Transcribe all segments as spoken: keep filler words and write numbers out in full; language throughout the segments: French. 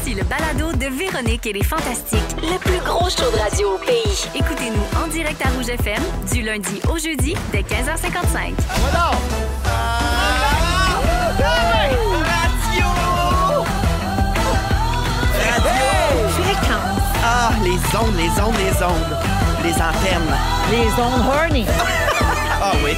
Voici le balado de Véronique et les Fantastiques. Le plus gros show de radio au pays. Écoutez-nous en direct à Rouge F M du lundi au jeudi dès quinze heures cinquante-cinq. Ah, Fréquence. Ah, les ondes, les ondes, les ondes. Les antennes. Les ondes horny. Ah oui.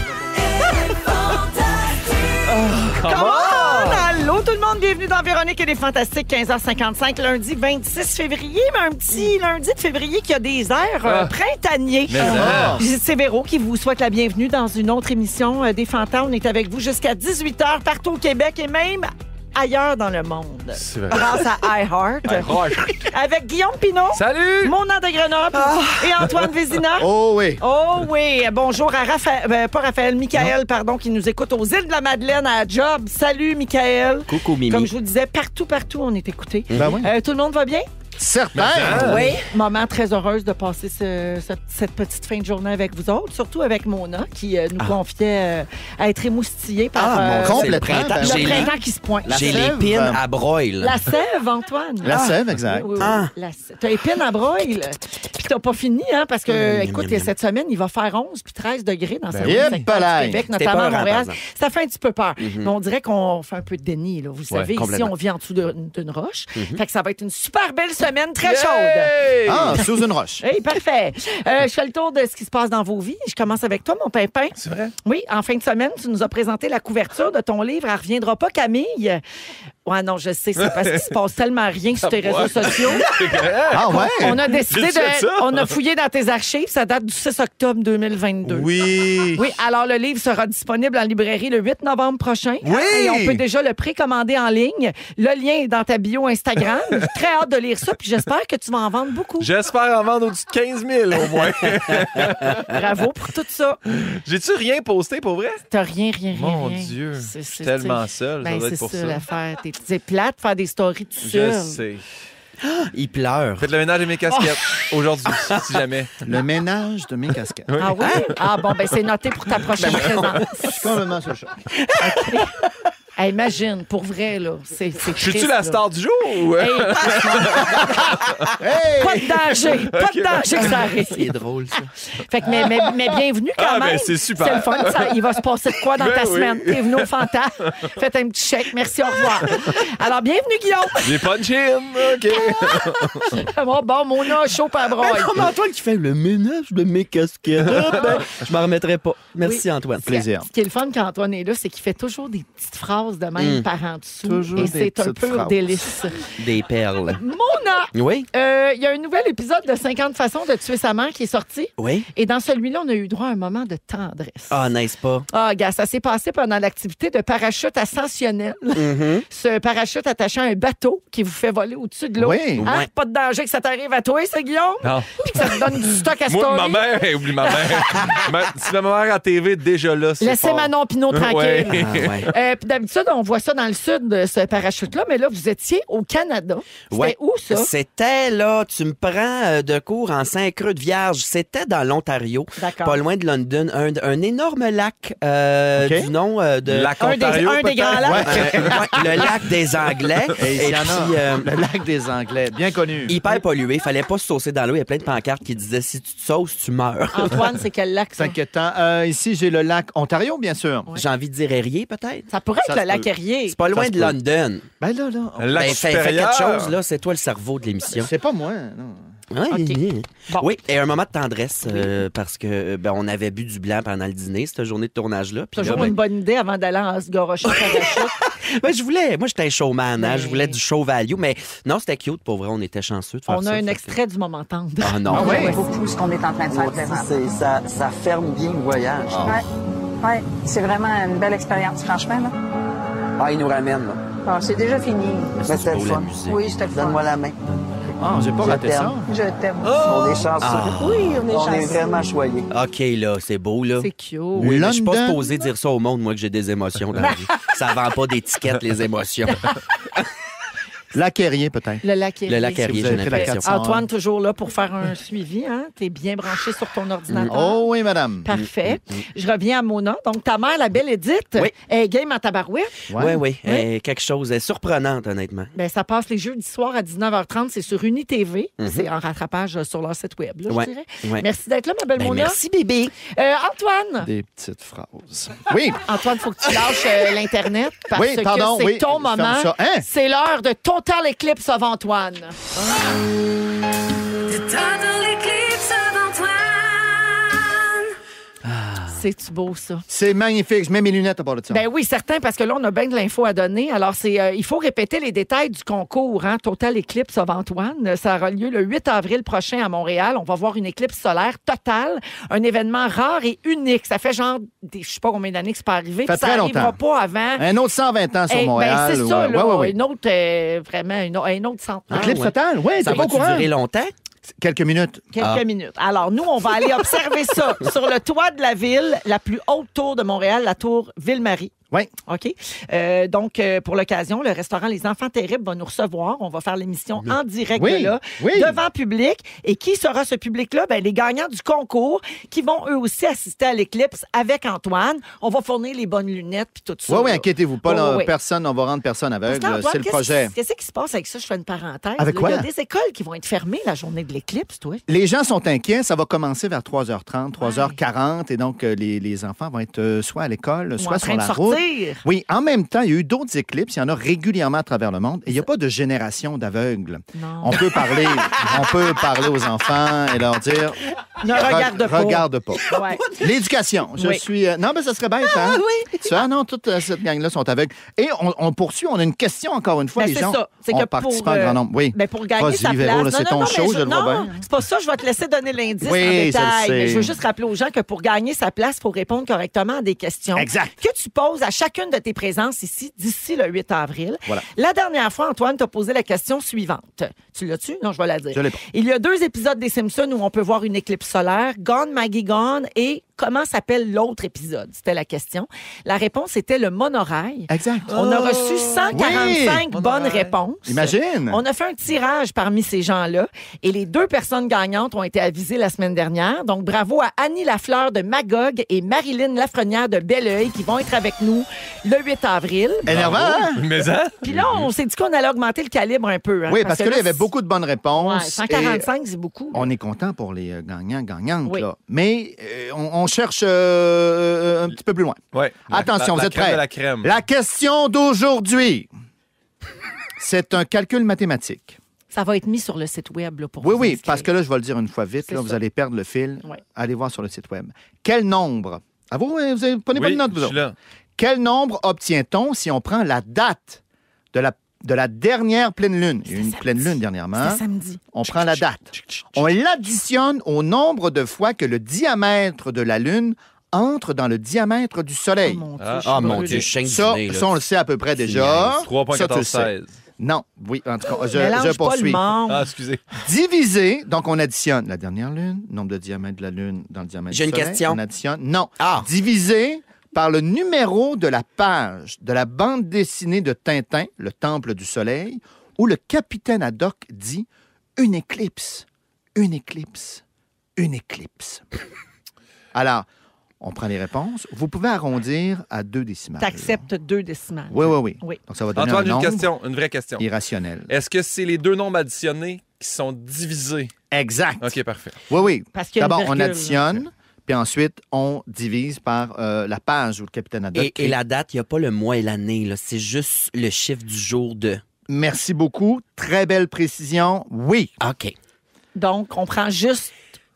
Come on! Allô tout le monde, bienvenue dans Véronique et les Fantastiques, quinze heures cinquante-cinq, lundi vingt-six février, mais un petit lundi de février qui a des airs euh, printaniers. Ah. C'est Véro qui vous souhaite la bienvenue dans une autre émission euh, des Fantas. On est avec vous jusqu'à dix-huit heures partout au Québec et même ailleurs dans le monde. C'est vrai. Grâce à iHeart. Avec Guillaume Pinault. Salut! Mona de Grenoble et Antoine Vézina. Oh oui. Oh oui. Bonjour à Raphaël, euh, pas Raphaël, Michael, pardon, qui nous écoute aux îles de la Madeleine à Job. Salut, Michael. Coucou, Mimi. Comme je vous disais, partout, partout, on est écouté. Ben oui. Euh, tout le monde va bien? Certain. Oui. Moment très heureuse de passer ce- ce- cette petite fin de journée avec vous autres, surtout avec Mona, qui euh, nous confiait euh, à être émoustillée par Ah, euh, mon complètement, c'est le printemps. ben le J'ai les, printemps qui se pointe. j'ai les sève. pins à broil. La sève, Antoine. La Ah. sève, exact. Oui, oui, Ah. la sève. T'as épine à broil. Puis t'as pas fini, hein, parce que, Mmh, écoute, mmh, mmh. cette semaine, il va faire onze puis treize degrés dans Ben certains oui, secteurs du palais. Québec, C'était notamment à peurant, Montréal. par exemple. Ça fait un petit peu peur. Mais on dirait qu'on fait un peu de déni, là. Vous Ouais, savez, ici, complètement. on vit en dessous de- d'une roche. Fait que ça va être une super belle semaine, très chaude. Ah, sous une roche. Hey, parfait. Euh, je fais le tour de ce qui se passe dans vos vies. Je commence avec toi, mon pimpin. C'est vrai? Oui, en fin de semaine, tu nous as présenté la couverture de ton livre « Elle reviendra pas, Camille ». Ouais, non, je sais, c'est parce qu'il se passe tellement rien sur tes réseaux sociaux. Ah ouais? On a décidé J'ai fait de... ça? On a fouillé dans tes archives. Ça date du six octobre deux mille vingt-deux. Oui. Oui, alors le livre sera disponible en librairie le huit novembre prochain. Oui! Et on peut déjà le précommander en ligne. Le lien est dans ta bio Instagram. J'ai très hâte de lire ça, puis j'espère que tu vas en vendre beaucoup. J'espère en vendre au-dessus de quinze mille au moins. Bravo pour tout ça. J'ai-tu rien posté pour vrai? T'as rien, rien, rien. Mon rien. Dieu, C'est- je suis c'est- tellement c'est- seul. Ben, ça doit c'est être pour ça, ça. l'affaire. T'es- C'est plate de faire des stories tout Je seul. sais. Il pleure. Faites le ménage de mes casquettes aujourd'hui, si jamais. Le ménage de mes casquettes. Ah oui? Ah bon, ben c'est noté pour ta prochaine présence. Je suis complètement sur le choc. Hey, imagine, pour vrai, là. C'est c'est Je suis-tu triste, la là. star du jour ou... Hey, pas de danger, pas de danger que ça arrive. C'est drôle, ça. Fait que, mais, mais, mais bienvenue quand Ah, même. ben, c'est super. C'est le fun. Ça, il va se passer de quoi dans Ben ta oui. semaine? T'es venu au Fanta. Faites un petit chèque. Merci, au revoir. Alors, bienvenue, Guillaume. J'ai punch in, OK. Bon, bon, mon a chaud pas broye. Comme Antoine qui fait le ménage de mes casquettes. Ah, ben, je m'en remettrai pas. Merci, Oui. Antoine. Plaisir. Ce qui est le fun quand Antoine est là, c'est qu'il fait toujours des petites phrases de même Mm. par en dessous. Toujours et des c'est un petites pur phrases. délice. Des perles. Mona, Oui? euh, il y a un nouvel épisode de cinquante façons de tuer sa mère qui est sorti. Oui? Et dans celui-là, on a eu droit à un moment de tendresse. Ah, n'est-ce pas? Ah, gars, ça s'est passé pendant l'activité de parachute ascensionnel. Mhm. Ce parachute attachant à un bateau qui vous fait voler au-dessus de l'eau. Oui. Hein? Ouais. Pas de danger que ça t'arrive à toi, c'est Guillaume? Non. Puis que ça te donne du stock à Moi, story. ma mère, hey, oublie ma mère. Ma- si ma mère à T V, déjà là, c'est Laissez fort. Manon Pinot tranquille. Ouais. Ah, ouais. Euh, puis d'habitude, on voit ça dans le sud, de ce parachute-là, mais là, vous étiez au Canada. C'était Ouais. où, ça? C'était, là, tu me prends euh, de cours en Saint-Creux-de-Vierge. C'était dans l'Ontario, D'accord. pas loin de London. Un, un énorme lac euh, OK. du nom euh, de... Lac Un des- Ontario, un des peut-être? grands lacs. Euh, ouais, le lac des Anglais. Et il y en a. puis, euh, Le lac des Anglais, bien connu. hyper pollué. Fallait pas se saucer dans l'eau. Il y a plein de pancartes qui disaient si tu te sauces, tu meurs. Antoine, c'est quel lac, C'est ça? inquiétant. Euh, ici, j'ai le lac Ontario, bien sûr. J'ai envie de dire Erie, peut-être. Ça pourrait Ça être se le lac peut. Erie. C'est pas loin se de peut. London. Ben là, là. on- Le lac Ben, fais, fais supérieur. quelque chose, là. C'est toi le cerveau de l'émission. C'est pas moi, non. Ouais, OK. yeah. Bon. Oui, et un moment de tendresse euh, parce que ben, on avait bu du blanc pendant le dîner, cette journée de tournage-là. Puis là, Toujours ben, une bonne idée avant d'aller en se gorocher au parachute. ben, je voulais, moi j'étais un showman, hein, Ben- je voulais du show value, mais non, c'était cute, pour vrai, on était chanceux de faire On ça. a un fait que- extrait du moment tendre. Ah non. Ah ouais? beaucoup ce qu'on est en train de faire présentement. C'est- ça, ça ferme bien le voyage. Ouais, ouais, c'est vraiment une belle expérience, franchement. Là. Ah, il nous ramène, là. Ah, c'est déjà fini. Mais Mais c'est c'était beau, le la fun. musique. Oui, c'était le fun. Donne-moi la main. Ah, j'ai pas Je raté t'aime. ça. Je t'aime. On est chanceux. Ah. Oui, on est On est chanceux. vraiment choyés. OK, là, c'est beau, là. C'est cute. Oui, mais je suis pas London. supposé dire ça au monde, moi, que j'ai des émotions dans la vie. Ça vend pas d'étiquette, les émotions. Lac Erie, peut-être. Le lac Erie. Le lac Si Erie, vous j'ai avez fait la l'impression. quatre cents. Antoine, toujours là pour faire un suivi. Hein? Tu es bien branché sur ton ordinateur. Oh oui, madame. Parfait. Je reviens à Mona. Donc, ta mère, la belle Édith, Oui. elle est game à tabarouette. Oui, oui. Euh, quelque chose de surprenant, honnêtement. Ben, ça passe les jeudis soirs à dix-neuf heures trente. C'est sur UniTV. C'est en rattrapage euh, sur leur site web, là, Ouais. je dirais. Ouais. Merci d'être là, ma belle Ben, Mona. merci, bébé. Euh, Antoine, Des petites phrases. Oui. Antoine, il faut que tu lâches euh, l'Internet parce Oui, pardon, que c'est oui, ton je ferme moment. ça. Hein? C'est l'heure de Total Eclipse of Antoine. C'est-tu beau, ça? C'est magnifique. Je mets mes lunettes à part de ça. Ben oui, certain, parce que là, on a bien de l'info à donner. Alors, c'est, euh, il faut répéter les détails du concours, hein, Total Eclipse of Antoine. Ça aura lieu le huit avril prochain à Montréal. On va voir une éclipse solaire totale, un événement rare et unique. Ça fait genre, des, je sais pas combien d'années que c'est pas arrivé. Ça fait puis ça très n'arrivera longtemps. pas avant. Un autre cent vingt ans sur Eh, ben, Montréal. c'est ou, ça, euh, là. ouais, ouais, ouais. Une autre, euh, vraiment, une, une autre centenaire. Éclipse ouais. totale? Oui, Ça t'es pas au va-tu courant? durer longtemps? Quelques minutes. Quelques Ah. minutes. Alors, nous, on va aller observer ça sur le toit de la ville, la plus haute tour de Montréal, la tour Ville-Marie. Oui. OK. Euh, donc, euh, pour l'occasion, le restaurant Les Enfants Terribles va nous recevoir. On va faire l'émission en direct Oui, de là, oui. devant public. Et qui sera ce public-là? Ben, les gagnants du concours qui vont eux aussi assister à l'éclipse avec Antoine. On va fournir les bonnes lunettes puis tout ça. Oui, oui, là. inquiétez-vous pas. Oui, là, oui, oui. Personne, on va rendre personne Parce aveugle. qu'Antoine, C'est le qu'est-ce projet. qui- Qu'est-ce qui se passe avec ça? Je fais une parenthèse. Avec là. quoi? Il y a des écoles qui vont être fermées la journée de l'éclipse, toi. Les gens sont inquiets. Ça va commencer vers trois heures trente, trois heures quarante. Et donc, euh, les, les enfants vont être euh, soit à l'école, Ou soit en sur train de la route. sortir. Oui, en même temps, il y a eu d'autres éclipses. Il y en a régulièrement à travers le monde. Et il n'y a pas de génération d'aveugles. Non. On peut parler, on peut parler aux enfants et leur dire Ne regarde Re- pas. Regarde pas. Ouais. L'éducation. Je Oui. suis. euh, Non, mais ça serait bête, hein? oui. Ça, non, toute euh, cette gang-là sont aveugles. Et on, on poursuit. On a une question encore une fois. Ben, les c'est gens ça. C'est ont que participé pour, en euh, grand nombre. Oui. Ben pour gagner Vas-y, sa Véro, place. là, c'est ton show, mais je le vois non, bien. c'est pas ça. Je vais te laisser donner l'indice Oui, en je le détail. sais. Mais je veux juste rappeler aux gens que pour gagner sa place, il faut répondre correctement à des questions Exact. que tu poses à chacune de tes présences ici d'ici le huit avril. Voilà. La dernière fois, Antoine t'a posé la question suivante. Tu l'as-tu? Non, je vais la dire. Je l'ai pas. Il y a deux épisodes des Simpsons où on peut voir une éclipse solaire, Gone, Maggie Gone, et comment s'appelle l'autre épisode? C'était la question. La réponse était le monorail. Exact. On a reçu cent quarante-cinq Oui! bonnes Monorail. réponses. Imagine. On a fait un tirage parmi ces gens-là et les deux personnes gagnantes ont été avisées la semaine dernière. Donc, bravo à Annie Lafleur de Magog et Marilyn Lafrenière de Belleuil qui vont être avec nous le huit avril. Énervant, hein? Mais hein? Puis là, on s'est dit qu'on allait augmenter le calibre un peu. Hein, Oui, parce que là, il y avait beaucoup de bonnes Ouais, réponses. cent et quarante-cinq, c'est beaucoup. on est content pour les euh, gagnants, gagnantes. Oui. Là. Mais euh, on, on cherche euh, un petit peu plus loin. Ouais. La- Attention, la- vous êtes la crème prêts? de la crème. La question d'aujourd'hui, c'est un calcul mathématique. Ça va être mis sur le site web là, pour Oui, vous oui, inscrire. parce que là, je vais le dire une fois vite, C'est là, ça. vous allez perdre le fil. Ouais. Allez voir sur le site web. Quel nombre, à vous, vous avez, prenez pas Oui, de notes, je vous suis autres. là. Quel nombre obtient-on si on prend la date de la, de la dernière pleine lune? Il y a eu une C'était pleine samedi. lune dernièrement. C'était samedi. On prend la date. On l'additionne au nombre de fois que le diamètre de la lune entre dans le diamètre du Oh, Soleil. mon Dieu, Ah, je suis Ah, mon brûlée. Dieu, je chaîne du ça, nez, là. ça, on le sait à peu près déjà. trois virgule Ça, tu le quatorze sais. seize. Non, oui, en tout cas, je, Mélange je pas le poursuis. monde. Ah, excusez. Divisé, donc on additionne la dernière lune, nombre de diamètres de la lune dans le diamètre J'ai du une Soleil. question. On additionne. Non. Ah. Divisé par le numéro de la page de la bande dessinée de Tintin, Le Temple du Soleil, où le capitaine Haddock dit une éclipse, une éclipse, une éclipse. Alors, on prend les réponses. Vous pouvez arrondir à deux décimales. T'acceptes deux décimales. Oui, oui, oui. Oui. Donc, ça va donner Antoine, un une nombre question, une vraie question. irrationnel. Est-ce que c'est les deux nombres additionnés qui sont divisés? Exact. OK, parfait. Oui, oui. Parce qu'il y a une D'abord, on virgule, additionne, puis ensuite, on divise par euh, la page où le capitaine Haddock... Et, et la date, il n'y a pas le mois et l'année. là. C'est juste le chiffre du jour de. Merci beaucoup. Très belle précision. Oui. OK. Donc, on prend juste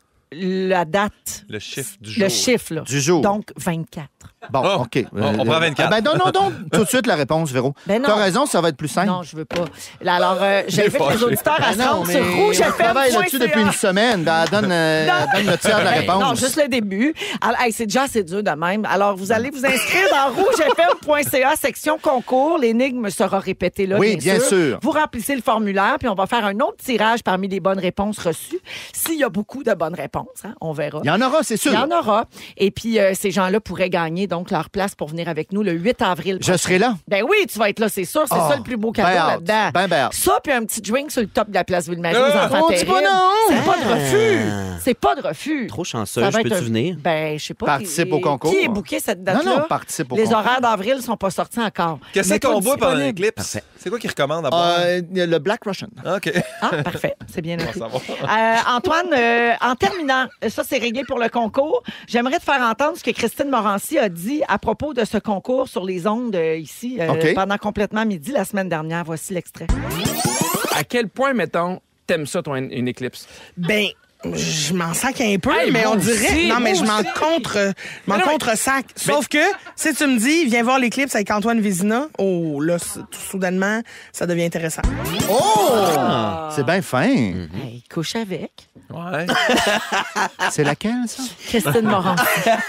la date, Le chiffre du jour. le chiffre, là. Du jour. Donc, vingt-quatre. Bon, Oh, OK. on- on prend vingt-quatre. Ah, ben non, non, non. Tout de suite, la réponse, Véro. Ben non. T'as raison, ça va être plus simple. Non, je veux pas. Là, alors, euh, j'invite fâché. les auditeurs à Ben se non, rendre mais sur rouge on travaille là-dessus depuis une semaine. Ben, elle donne, euh, elle donne le tiers de la réponse. Non, juste le début. Alors, hey, c'est déjà assez dur de même. Alors, vous allez vous inscrire dans rouge f m point c a, section concours. L'énigme sera répétée là, Oui, bien, bien sûr. Vous remplissez le formulaire, puis on va faire un autre tirage parmi les bonnes réponses reçues. S'il y a beaucoup de bonnes réponses, hein, on verra. Il y en aura, c'est sûr. Il y en aura. Et puis, euh, ces gens-là pourraient gagner donc leur place pour venir avec nous le huit avril. Je serai là. Ben oui, tu vas être là, c'est sûr. C'est Oh, ça le plus beau cadeau ben là-dedans. hâte, ben, ben hâte. Ça, puis un petit drink sur le top de la place Ville-Marie aux Euh, enfants on dit pas terribles. non! C'est pas de refus. Ah. C'est pas de refus. Trop Ça chanceuse, va je être peux-tu un- venir? Ben, je sais pas. Participe qui- au concours. Qui est booké cette Non, date-là? non, participe au Les concours. horaires d'avril sont pas sortis encore. Qu'est-ce Mais qu'on toi, boit pendant disponible. l'éclipse? Parfait. C'est quoi qu'ils recommandent à boire? Euh, le Black Russian. OK. Ah, parfait. C'est bien noté. On va savoir. Euh, Antoine, euh, en terminant, ça c'est réglé pour le concours. J'aimerais te faire entendre ce que Christine Morancy a dit à propos de ce concours sur les ondes euh, ici euh, OK. pendant complètement midi la semaine dernière. Voici l'extrait. À quel point, mettons, t'aimes ça, toi, une, une éclipse? Ben, je m'en sac un peu, Hey, mais moi on dirait. aussi, non, mais moi je m'en aussi. contre, je m'en Mais non, mais- contre sac. Sauf que, si tu me dis, viens voir l'éclipse avec Antoine Vézina, oh, là, c- tout soudainement, ça devient intéressant. Oh! C'est bien fin. Hey, couche avec Ouais. C'est laquelle, ça? Christine Morancy.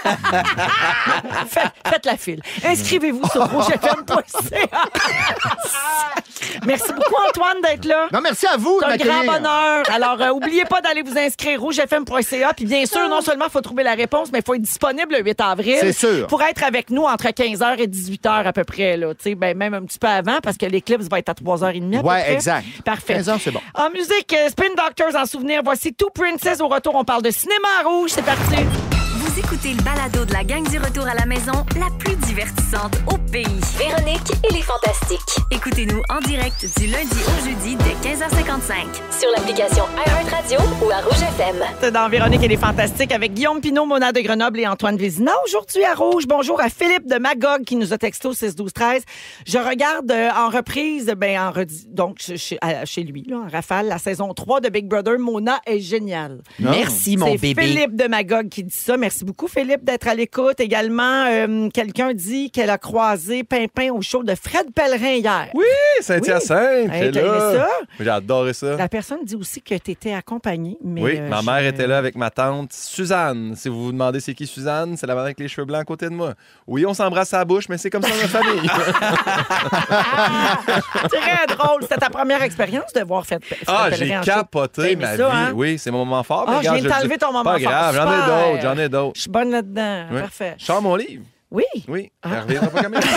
Faites, faites la file. Inscrivez-vous sur rouge f m point c a. Merci beaucoup, Antoine, d'être là. Non, merci à vous de C'est un grand m'accueillir. bonheur. Alors, euh, oubliez pas d'aller vous inscrire rouge f m point c a. Puis bien sûr, non seulement il faut trouver la réponse, mais il faut être disponible le huit avril. C'est sûr. Pour être avec nous entre quinze heures et dix-huit heures à peu près. Là. Tu sais, ben, même un petit peu avant, parce que l'éclipse va être à trois heures trente à peu Ouais, près. exact. Parfait. quinze heures, c'est bon. En musique, euh, Spin Doctors en souvenir. Voici Two Princess. Au retour, on parle de cinéma à rouge. C'est parti. Vous écoutez le balado de la gang du retour à la maison, la plus divertissante au pays. Véronique et les Fantastiques. Écoutez-nous en direct du lundi au jeudi dès quinze heures cinquante-cinq. Sur l'application iHeartRadio ou à Rouge F M. C'est dans Véronique et les Fantastiques avec Guillaume Pinot, Mona de Grenoble et Antoine Vézina. Aujourd'hui à Rouge, bonjour à Philippe de Magog qui nous a texté au six douze treize. Je regarde euh, en reprise, ben, en redi- donc chez, à- chez lui, là, en rafale, la saison trois de Big Brother. Mona est géniale. Merci, mon C'est bébé. Philippe de Magog qui dit ça. Merci beaucoup, Philippe, d'être à l'écoute. Également, euh, quelqu'un dit qu'elle a croisé Pimpin au show de Fred Pellerin hier. Oui, Saint-Hyacinthe. Hey, t'es t'as là. aimé ça? J'ai adoré ça. La personne dit aussi que tu étais accompagnée. Mais Oui, euh, ma je- mère était là avec ma tante Suzanne. Si vous vous demandez c'est qui Suzanne, c'est la madame avec les cheveux blancs à côté de moi. Oui, on s'embrasse à la bouche, mais c'est comme ça dans notre famille. Ah, très drôle. C'était ta première expérience de voir Fred, Fred Ah, j'ai Pellerin en show. capoté T'as aimé ma ça, vie. hein? Oui, c'est mon moment fort. Ah, mais je regarde, viens de le t'enlever dis- ton moment Pas fort. grave, j'en ai Super. d'autres, j'en ai d'autres. Je suis bonne là-dedans. Oui. Parfait. Je sors mon livre. Oui. Oui, Ah. elle reviendra pas quand même.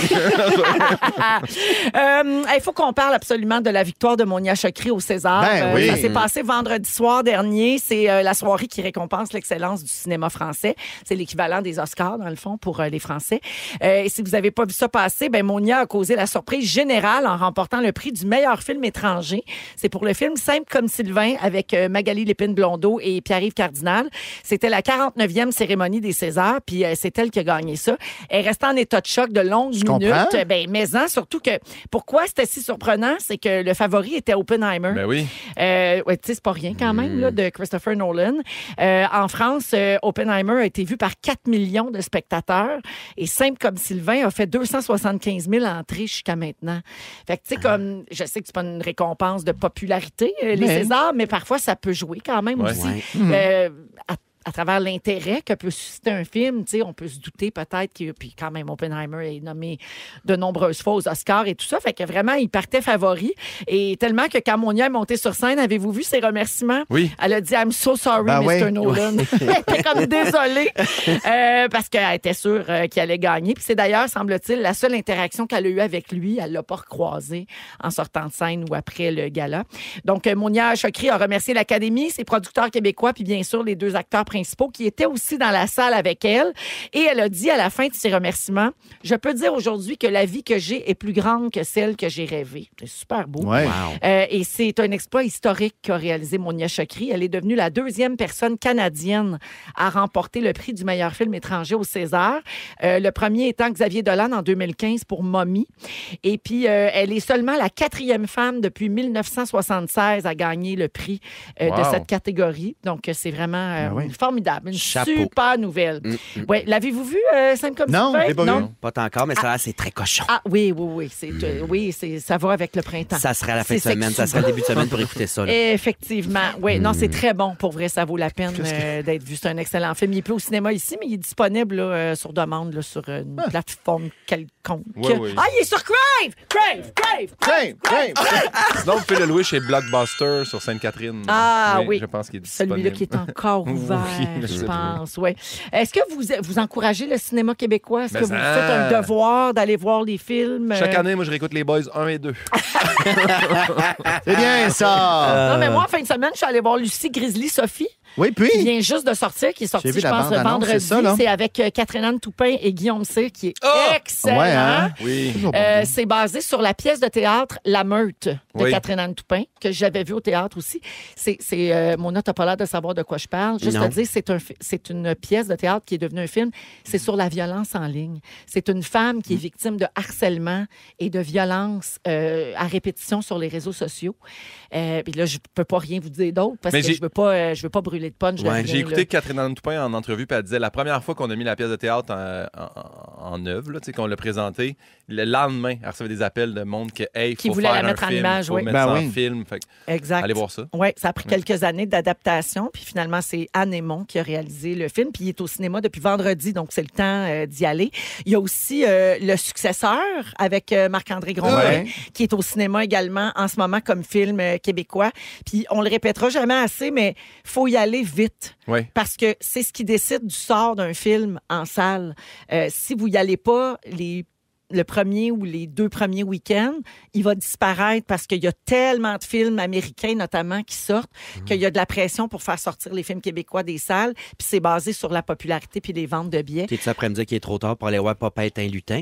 Euh, Il faut qu'on parle absolument de la victoire de Monia Chokri au César. Ben oui. Ça s'est passé vendredi soir dernier. C'est euh, la soirée qui récompense l'excellence du cinéma français. C'est l'équivalent des Oscars, dans le fond, pour euh, les Français. Euh, et si vous n'avez pas vu ça passer, ben Monia a causé la surprise générale en remportant le prix du meilleur film étranger. C'est pour le film Simple comme Sylvain avec euh, Magali Lépine-Blondeau et Pierre-Yves Cardinal. C'était la quarante-neuvième cérémonie des Césars, puis euh, c'est elle qui a gagné ça. Elle restait en état de choc de longues Je comprends. minutes. Ben, mais en, surtout que pourquoi c'était si surprenant, c'est que le favori était Oppenheimer. Ben oui. Euh, ouais, tu sais, c'est pas rien quand même, là, de Christopher Nolan. Euh, en France, euh, Oppenheimer a été vu par quatre millions de spectateurs et Simple comme Sylvain a fait deux cent soixante-quinze mille entrées jusqu'à maintenant. Fait que, tu sais, comme, je sais que c'est pas une récompense de popularité, euh, les Mais- Césars, mais parfois ça peut jouer quand même Ouais. aussi. Ouais. Euh, à à travers l'intérêt que peut susciter un film, tu sais, on peut se douter peut-être que, puis quand même, Oppenheimer est nommé de nombreuses fois aux Oscars et tout ça, fait que vraiment, il partait favori. Et tellement que quand Monia est montée sur scène, avez-vous vu ses remerciements? Oui. Elle a dit « I'm so sorry, Ben mister oui. Nolan. » Elle était comme désolée euh, parce qu'elle était sûre euh, qu'il allait gagner. Puis c'est d'ailleurs, semble-t-il, la seule interaction qu'elle a eue avec lui. Elle l'a pas recroisé en sortant de scène ou après le gala. Donc, euh, Monia Chokri a remercié l'Académie, ses producteurs québécois, puis bien sûr, les deux acteurs principaux qui étaient aussi dans la salle avec elle. Et elle a dit à la fin de ses remerciements, « Je peux dire aujourd'hui que la vie que j'ai est plus grande que celle que j'ai rêvée. » C'est super beau. Ouais. Euh, et c'est un exploit historique qu'a réalisé Monia Chokri. Elle est devenue la deuxième personne canadienne à remporter le prix du meilleur film étranger au César. Euh, le premier étant Xavier Dolan en deux mille quinze pour Mommy. Et puis, euh, elle est seulement la quatrième femme depuis mille neuf cent soixante-seize à gagner le prix euh, de Wow. cette catégorie. Donc, euh, c'est vraiment euh, Ben oui. formidable. Une Chapeau. super nouvelle. Mm, mm. Ouais, l'avez-vous vu, euh, Simple comme Non, Sylvain? je l'ai pas vu. Non? Pas encore, mais ça, c'est très cochon. Ah oui, oui, oui. C'est, euh, oui, c'est, ça va avec le printemps. Ça serait à la fin de C'est semaine, ça sexy. serait le début de semaine pour écouter ça. là. Effectivement. Oui, non, c'est très bon. Pour vrai, ça vaut la peine euh, d'être vu. C'est un excellent film. Il est plus au cinéma ici, mais il est disponible là, euh, sur demande là, sur une plateforme quelconque. Oui, oui. Ah, il est sur Crave! Crave! Crave! Crave, crave. Sinon, vous pouvez le louer chez Blockbuster sur Sainte-Catherine. Ah oui. Je pense qu'il est disponible. Celui-là qui est encore ouvert. je je sais pas. pense, oui. Est-ce que vous, vous encouragez le cinéma québécois? Est-ce Mais que vous ça- faites un devoir d'aller voir les films? Chaque euh, année, moi, je réécoute les Boys un et deux. C'est bien ça. Non, mais moi, en fin de semaine, je suis allée voir Lucie Grizzly Sophie. Oui, puis? Qui vient juste de sortir, qui est sorti, J'ai vu je la pense, le bande-annonce, vendredi. c'est ça, là? C'est avec euh, Catherine-Anne Toupin et Guillaume Cyr, qui est Oh! excellent. Ouais, hein? Oui. Toujours bon. Euh, c'est basé sur la pièce de théâtre La Meute de Oui. Catherine-Anne Toupin, que j'avais vue au théâtre aussi. C'est, c'est euh, Mona, t'as pas l'air de savoir de quoi je parle. Juste Non. te dire, c'est, un, fi- c'est une pièce de théâtre qui est devenue un film. C'est sur la violence en ligne. C'est une femme qui est victime de harcèlement et de violence euh, à répétition sur les réseaux sociaux. Euh, Puis là, je peux pas rien vous dire d'autre parce Mais que j'ai- je veux pas, euh, je veux pas brûler de punch. Ouais, rien, J'ai écouté là. Catherine Anne Toupin en entrevue, puis elle disait la première fois qu'on a mis la pièce de théâtre en, en, en œuvre, là, tu sais, qu'on l'a présentée, le lendemain, elle recevait des appels de monde que, hey, Qui faut voulait faire la un mettre en film, image, faut oui. mettre Ben ça oui. en film. Fait que, Exact. allez voir ça. Oui, ça a pris quelques années d'adaptation, puis finalement, c'est Anne Aymon qui a réalisé le film, puis il est au cinéma depuis vendredi, donc c'est le temps euh, d'y aller. Il y a aussi euh, Le Successeur avec euh, Marc-André Grondin, Ouais. qui est au cinéma également en ce moment comme film euh, québécois. Puis on le répétera jamais assez, mais faut y aller vite. Oui. Parce que c'est ce qui décide du sort d'un film en salle. Euh, si vous y allez pas, les le premier ou les deux premiers week-ends, il va disparaître parce qu'il y a tellement de films américains, notamment, qui sortent, qu'il y a de la pression pour faire sortir les films québécois des salles. Puis c'est basé sur la popularité puis les ventes de billets. T'es-tu après me dire qu'il est trop tard pour aller voir Papa est un lutin?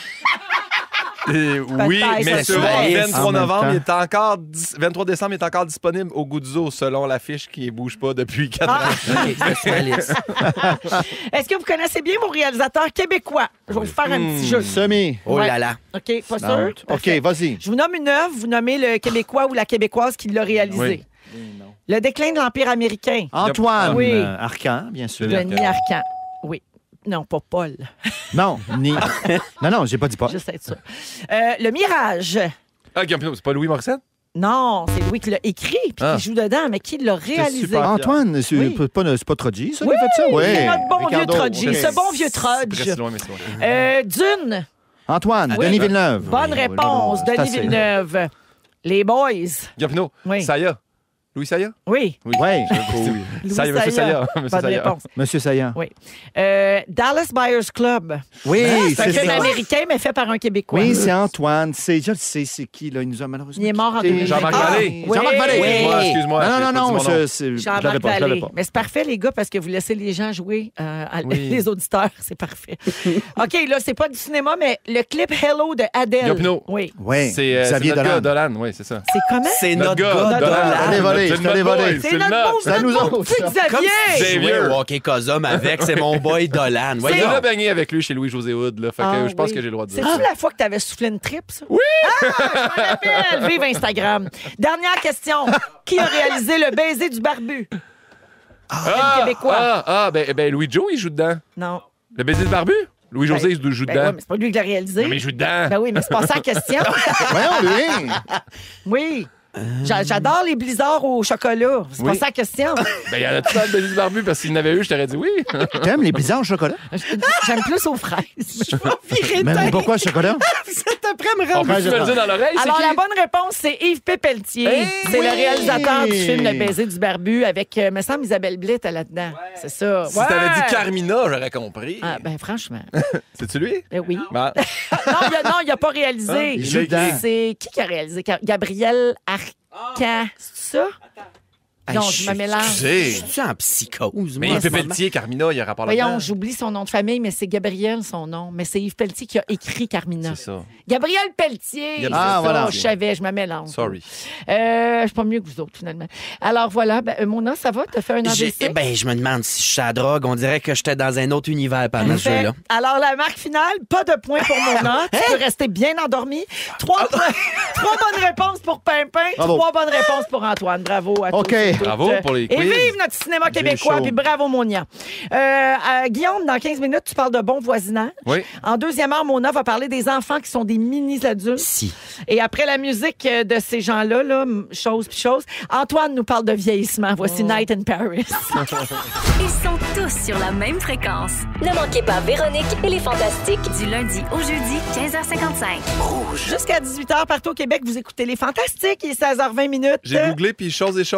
Euh, oui, Peut-être, mais ça sur serait. le vingt-trois En même novembre, temps. il est encore dis- vingt-trois décembre, il est encore disponible au Guzzo, selon l'affiche qui ne bouge pas depuis quatre Ah! ans. OK, c'est sur ma liste. Est-ce que vous connaissez bien vos réalisateurs québécois? Je vais vous faire un petit jeu. Semi. Oh Ouais. là là. OK, pas Non. sûr? OK, Parfait. vas-y. Je vous nomme une œuvre, vous nommez le Québécois ou la Québécoise qui l'a réalisé. Le déclin de l'Empire américain. Antoine Oui. euh, Arcan, bien sûr. Denis Arcand. Oui. Non, pas Paul. Non, ni. non, non, j'ai pas dit pas. Juste être sûr. Euh, le Mirage. Ah, Guillaume Pinot, c'est pas Louis Morissette? Non, c'est Louis qui l'a écrit puis Ah. qui joue dedans, mais qui l'a réalisé. super. Antoine, c'est Oui. pas, pas, c'est pas Trogi, ça, Oui, qui a fait ça? Oui, c'est notre bon vieux Ricardo, Trogi. OK. Ce bon vieux C'est presque Trudge. loin, mais c'est loin. Euh, Dune. Antoine, Oui. Denis Villeneuve. Bonne Oui, réponse, c'est Denis assez. Villeneuve. Les Boys. Guillaume Pinot, Oui. Saya. Louis Saya? Oui. Oui, Louis Saya, monsieur Saya. Monsieur Bonne Saya. réponse. Monsieur Saillant. Oui. Euh, Dallas Buyers Club. Oui, C'est un c'est film ça. américain, mais fait par un Québécois. Oui, c'est Antoine. C'est, je le sais, c'est qui, là? Il nous a malheureusement. Il est mort en quittés. deux mille vingt. Jean-Marc Ah, Vallée. oui. Jean-Marc Vallée. Oui. Excuse-moi, excuse-moi. Non, j'ai non, pas non, dit mon non, nom. je, c'est- je l'avais Jean-Marc pas, je l'avais Vallée. pas. Mais c'est parfait, les gars, parce que vous laissez les gens jouer, euh, à- Oui. les auditeurs. C'est parfait. OK, là, c'est pas du cinéma, mais le clip Hello de Adele. Guillaume Pinot. Oui. Oui, C'est euh, c'est Xavier notre gars, Dolan. Dolan. Oui, c'est ça. C'est comment? C'est Notre notre gars, gars, Dolan. Dolan. Je t'ai volé, C'est je t'ai notre volé. boy, C'est le notre nôtre. beau, C'est à notre nous beau autres, petit ça. Comme Xavier. si tu jouais Xavier. au hockey Cosum avec, c'est mon boy Dolan. J'ai Voyons. déjà baigné avec lui chez Louis-José Hood, là. Fait que Ah je pense oui. que j'ai le droit de dire C'est-tu ça. la fois que tu avais soufflé une trip, ça? Oui! Ah, je m'en rappelle! Vive Instagram. Dernière question. Qui a réalisé le baiser du barbu? Ah, Québécois. ah, ah, ben, ben Louis Joe, il joue dedans. Non. Le baiser de barbu? Louis-José, il joue Ben dedans. oui, mais c'est pas lui qui l'a réalisé. Non, mais il joue dedans. Ben oui, mais c'est pas ça la question. Voyons, lui. Oui. J'a- J'adore les blizzards au chocolat. C'est pas Oui. ça la question. Ben, il y en a tout le baiser de barbu parce qu'il n'avait eu, je t'aurais dit oui. T'aimes les blizzards au chocolat? J'aime plus aux fraises. Je vais virer Mais tête. pourquoi le chocolat? Cet après me On rend peut se le dire dans l'oreille, c'est Alors, qui? la bonne réponse, c'est Yves Pépeltier. Hey! c'est Oui! le réalisateur du film Le baiser du barbu avec, euh, me semble, Isabelle Blais était là-dedans. C'est ça. Si Ouais! t'avais dit Carmina, j'aurais compris. Ah, ben franchement. C'est-tu lui? Ben oui. Ben, non, il a, non, il a pas réalisé. il joue dedans. C'est qui qui a réalisé? Gabriel Arcan. C'est ça? Hey, Non, je je me mélange. excusez. Je suis en psychose, mais moi, en Yves ce moment. Pelletier, Carmina, il y a rapport Voyons, là-dedans. j'oublie son nom de famille, mais c'est Gabriel son nom. Mais c'est Yves Pelletier qui a écrit Carmina. C'est ça. Gabriel Pelletier. Gabriel. c'est Ah, ça, voilà. Je savais, je me mélange. Sorry. Euh, je suis pas mieux que vous autres, finalement. Alors voilà, ben, euh, Mona, ça va? T'as fait un A J'ai- V C? Ben, je me demande si je suis à la drogue. On dirait que j'étais dans un autre univers pendant ce Parfait. jeu-là. Alors, la marque finale, pas de points pour Mona. Tu peux rester bien endormi. Trois, points- trois bonnes réponses pour Pimpin. Bravo. Trois bonnes réponses pour Antoine. Bravo à tous. OK. et toutes. Bravo pour les Et quiz. vive notre cinéma québécois. chaud. Puis bravo, Monia. Euh, euh, Guillaume, dans quinze minutes, tu parles de bon voisinage. Oui. En deuxième heure, Mona va parler des enfants qui sont des mini-adultes. Si. Et après la musique euh, de ces gens-là, là, m- chose puis chose, Antoine nous parle de vieillissement. Voici Night in Paris. Ils sont tous sur la même fréquence. Ne manquez pas Véronique et les Fantastiques. Du lundi au jeudi, quinze heures cinquante-cinq. Jusqu'à dix-huit heures partout au Québec, vous écoutez Les Fantastiques. Il est seize heures vingt minutes. J'ai googlé, puis chose et chose, ils ont d'autres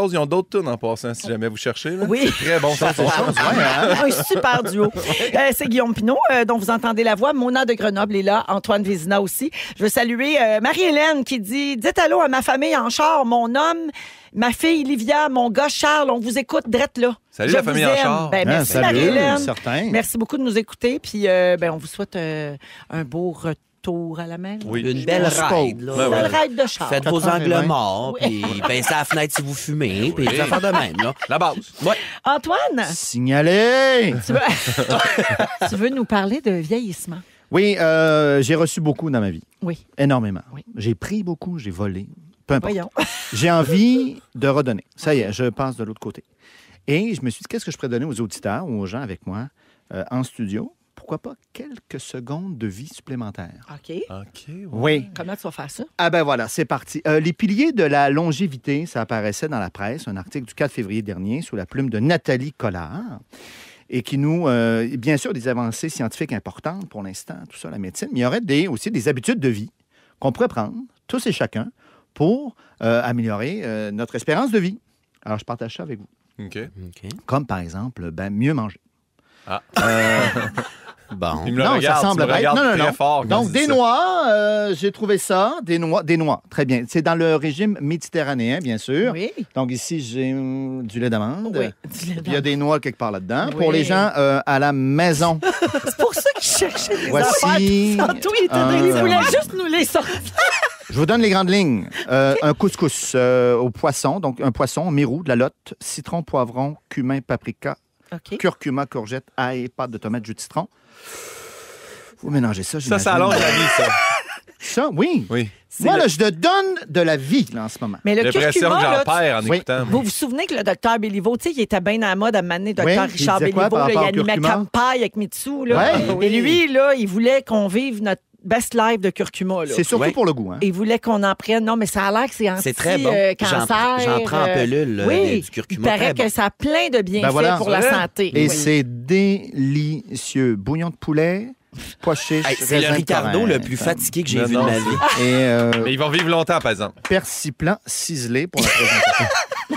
de tunes en passant, si jamais vous cherchez. Là. Oui. C'est très bon, ça. Ouais, hein? Un super duo. Euh, c'est Guillaume Pinault, euh, dont vous entendez la voix. Mona de Grenoble est là. Antoine Vézina aussi. Je veux saluer euh, Marie-Hélène qui dit « Dites allô à ma famille en char, mon homme, ma fille Livia, mon gars Charles. On vous écoute drette là. » Salut Je la famille vous en aime. char. Ben, merci Ah, salut, Marie-Hélène. certain. Merci beaucoup de nous écouter. Puis euh, ben, on vous souhaite euh, un beau retour à la maison. Oui. Une belle Je ride. Là. Ben Belle ouais. ride de char. Faites vos angles quatre-vingts. morts, puis pincez à la fenêtre si vous fumez, puis des affaires de même. Là. La base. Ouais. Antoine, Signalé! tu veux... tu veux nous parler de vieillissement? Oui, euh, j'ai reçu beaucoup dans ma vie. Oui. Énormément. Oui. J'ai pris beaucoup, j'ai volé. Peu importe. Voyons. J'ai envie de redonner. Ça y est, je passe de l'autre côté. Et je me suis dit, qu'est-ce que je pourrais donner aux auditeurs ou aux gens avec moi euh, en studio? Pourquoi pas quelques secondes de vie supplémentaires? OK. OK. ouais. Oui. Comment tu vas faire ça? Ah ben voilà, c'est parti. Euh, les piliers de la longévité, ça apparaissait dans la presse, un article du quatre février dernier sous la plume de Nathalie Collard, et qui nous, euh, bien sûr, des avancées scientifiques importantes pour l'instant, tout ça, la médecine, mais il y aurait des, aussi des habitudes de vie qu'on pourrait prendre, tous et chacun, pour euh, améliorer euh, notre espérance de vie. Alors, je partage ça avec vous. OK. OK. Comme, par exemple, ben, mieux manger. Ah. Euh, Bon. Il me le non, regarde, ça semble tu me bête. regardes Non, non, très non. fort quand Donc, tu dis des ça. noix, euh, j'ai trouvé ça. Des noix, des noix, très bien. C'est dans le régime méditerranéen, bien sûr. Oui. Donc, ici, j'ai hum, du lait d'amande. Oui. Du lait Puis, il y a des noix quelque part là-dedans. Oui. Pour les gens euh, à la maison, C'est pour ça qu'il cherchait des Voici affaires. Tantôt, il était un- dans- il voulait juste nous les sortir. je vous donne les grandes lignes. Euh, un couscous euh, au poisson, donc un poisson, mérou, de la lotte, citron, poivron, cumin, paprika, OK. curcuma, courgette, ail, pâte de tomate, jus de citron. Vous mélangez ça, Ça, j'imagine. ça allonge la vie, ça. Ça, oui. Oui. Moi, là, je te donne de la vie, là, en ce moment. Mais le J'ai l'impression curcuma, que j'en là, tu- perds en Oui. écoutant. vous vous souvenez que le docteur Béliveau, tu sais, il était bien à la mode à m'amener docteur Oui, il Richard disait quoi Béliveau, par là, il rapport au animait curcuma? Campagne avec Mitsu. Là. Ouais. Et lui, là, il voulait qu'on vive notre best life de curcuma. Là. C'est surtout Ouais. pour le goût. Hein? Il voulait qu'on en prenne. Non, mais ça a l'air que c'est anti C'est très bon. euh, J'en cancer. pr- j'en prends en euh, pelule, là, oui, du curcuma. il paraît Très que bon. ça a plein de bienfaits Ben voilà. pour la C'est vrai? santé. Et Oui. c'est délicieux. Bouillon de poulet, pois chiches, Hey, c'est le raisin de Ricardo Corinthe. le plus fatigué que j'ai Non, vu non, de ma c'est- vie. Et euh, Mais ils vont vivre longtemps, par exemple. persiplant ciselé pour la présentation.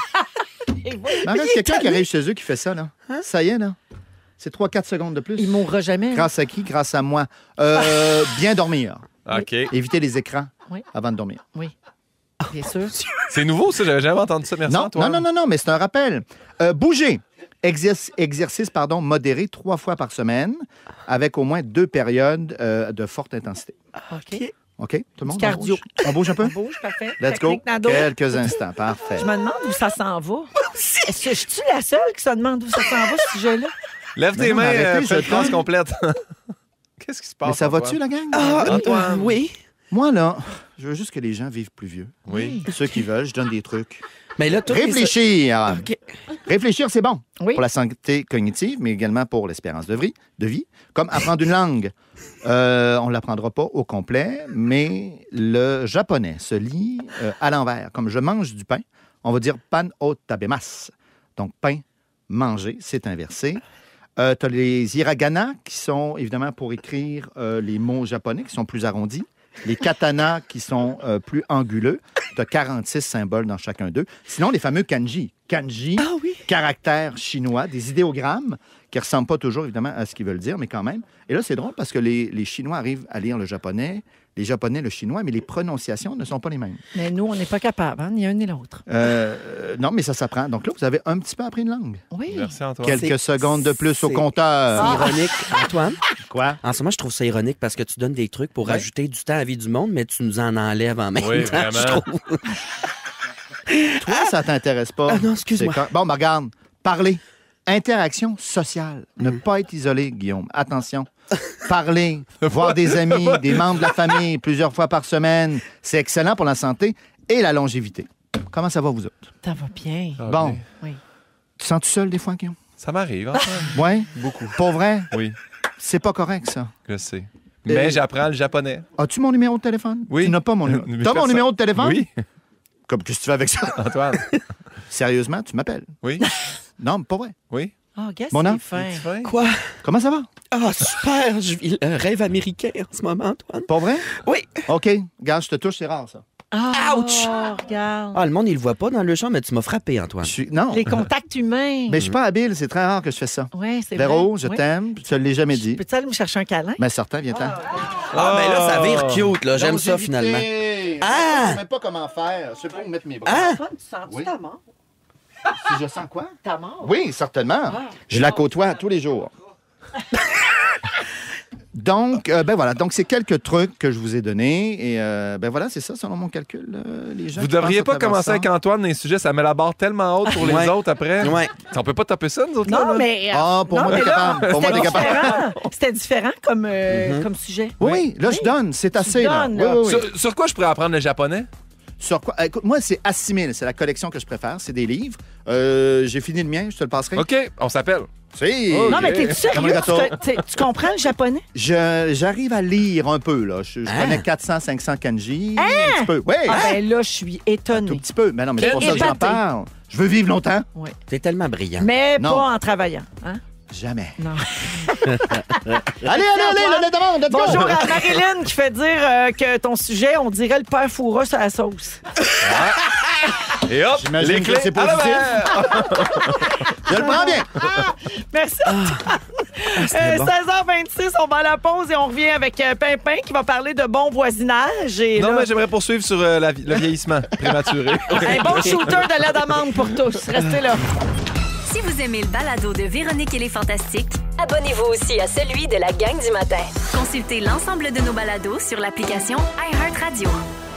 Et voilà. Mais arrête, quelqu'un qui arrive chez eux qui fait ça, là. Ça y est, là. C'est trois quatre secondes de plus. Il mourra jamais. Grâce à qui? Grâce à moi. Euh, bien dormir. OK. Éviter les écrans Oui. avant de dormir. Oui, bien sûr. C'est nouveau, ça. J'avais jamais entendu ça. Merci, Non, Antoine. non, non, non, non, mais c'est un rappel. Euh, bouger. Exercice, exercice pardon, modéré trois fois par semaine avec au moins deux périodes euh, de forte intensité. OK. OK? Tout le monde? Du cardio. On bouge, on bouge un peu? Bouge, parfait. Let's go. Technique Nado. Quelques instants. Parfait. Je me demande où ça s'en va. Est-ce que je suis la seule qui se demande où ça s'en va, ce sujet-là? Lève Non, tes non, mains, mais arrêtez, euh, je fais une te phrase donne. complète. Qu'est-ce qui se passe? Mais ça Antoine? va-tu, la gang? Antoine. Oui. Moi, là, je veux juste que les gens vivent plus vieux. Oui. Ceux qui veulent, je donne des trucs. Mais là, tous les- Réfléchir. OK. Réfléchir, c'est bon. Oui. Pour la santé cognitive, mais également pour l'espérance de vie, de vie. Comme apprendre une langue. Euh, on ne l'apprendra pas au complet, mais le japonais se lit euh, à l'envers. Comme je mange du pain, on va dire pan o tabemas. Donc, pain, manger, c'est inversé. Euh, tu as les hiragana qui sont évidemment pour écrire euh, les mots japonais qui sont plus arrondis. Les katanas qui sont euh, plus anguleux. Tu as quarante-six symboles dans chacun d'eux. Sinon, les fameux kanji. Kanji, caractères chinois, des idéogrammes qui ne ressemblent pas toujours, évidemment, à ce qu'ils veulent dire, mais quand même. Et là, c'est drôle parce que les, les Chinois arrivent à lire le japonais, les Japonais le chinois, mais les prononciations ne sont pas les mêmes. Mais nous, on n'est pas capables, hein, ni un ni l'autre. Euh, euh, non, mais ça s'apprend. Donc là, vous avez un petit peu appris une langue. Oui. Merci, Antoine. Quelques C'est- secondes de plus au c'est- compteur. C'est ironique. Antoine, Quoi? en ce moment, je trouve ça ironique parce que tu donnes des trucs pour Ouais. ajouter du temps à la vie du monde, mais tu nous en enlèves en même Oui, temps, je vraiment. trouve. Toi, ça t'intéresse pas. Ah non, excuse-moi. C'est quand- Bon, ben, regarde. Parler. Interaction sociale. Ne Mm. pas être isolé, Guillaume. Attention. Parler, voir des amis, des membres de la famille plusieurs fois par semaine. C'est excellent pour la santé et la longévité. Comment ça va, vous autres? Ça va bien. Ah, Bon. bien. Oui. Tu sens-tu seul des fois, Guillaume? Ça m'arrive, Antoine. Oui? Beaucoup. Pour vrai? Oui, C'est pas correct, ça. je sais. Mais Euh, j'apprends le japonais. As-tu mon numéro de téléphone? Oui. Tu n'as pas mon numéro. Mais T'as mon personne- numéro de téléphone? Oui, Comme qu'est-ce que tu fais avec ça? Antoine. Sérieusement, tu m'appelles. Oui, Non, mais pas vrai. oui. Oh, qu'est-ce Mon qu'il nom? est fin. Fin. Quoi? Comment ça va? Ah, super! Je vis le rêve américain en ce moment, Antoine. Pas vrai? Oui. OK. Regarde, je te touche, c'est rare, ça. Ah, Ouch! regarde. Ah, le monde, il le voit pas dans le champ, mais tu m'as frappé, Antoine. Je suis... Non. Les contacts humains. Mais je suis pas habile, c'est très rare que je fais ça. Oui, c'est Véro, vrai. je Oui. t'aime, je te l'ai jamais dit. Peux-tu aller me chercher un câlin? Mais certain, viens-t'en. Ah, ben là, ça vire cute, là. J'aime Donc, ça, j'ai finalement. évité. Ah! Je ne sais même pas comment faire. Je sais pas où mettre mes bras. Ah! Antoine, tu sens-tu Oui. ta mort? Si je sens quoi? Ta mort? Oui, certainement. Je la côtoie tous les jours. Donc, euh, ben voilà. Donc, c'est quelques trucs que je vous ai donnés. Et euh, ben voilà, c'est ça, selon mon calcul, euh, les gens. Vous qui devriez pensent pas à travers commencer ça. avec Antoine dans les sujets, ça met la barre tellement haute pour les Ouais. autres après. Ouais. On peut pas taper ça, nous autres, là, Non, là? mais. euh, Ah, pour non, moi, mais t'es là, capable. Pour moi, c'était t'es capable. différent. C'était différent comme, euh, Mhm. comme sujet. Oui, là, je donne. C'est assez, là. donnes, Oui, là. oui, oui. Sur, sur quoi je pourrais apprendre le japonais? Sur quoi? Écoute, moi, c'est Assimile. C'est la collection que je préfère. C'est des livres. Euh, J'ai fini le mien. Je te le passerai. OK, on s'appelle. Si. Ok. Non, mais t'es Comme sérieux? le gâteau. Tu, tu- tu comprends le japonais? Je- J'arrive à lire un peu, là. Je, je Ah. connais quatre cents, cinq cents kanji. Un petit peu. Oui. Ah, ben là, je suis Un tout étonnée. petit peu. Mais non, mais c'est pour ça que j'en Épatée. parle. Je veux vivre longtemps. T'es tellement brillant. Mais Non. pas en travaillant. Hein? Jamais. Non. Allez, allez, allez, Antoine. la demande. let's go. Bonjour à Marilyn qui fait dire euh, que ton sujet, on dirait le père Foura sur la sauce. Et hop, J'imagine les que clés c'est à la positif. mer. Je le prends bien. Merci. Euh, seize heures vingt-six, on va à la pause et on revient avec euh, Pimpin qui va parler de bon voisinage. Et Non, là, mais j'aimerais poursuivre sur euh, la vi- le vieillissement prématuré. un bon shooter de la demande pour tous. Restez là. Si vous aimez le balado de Véronique et les Fantastiques, Abonnez-vous aussi à celui de la gang du matin. consultez l'ensemble de nos balados sur l'application iHeartRadio.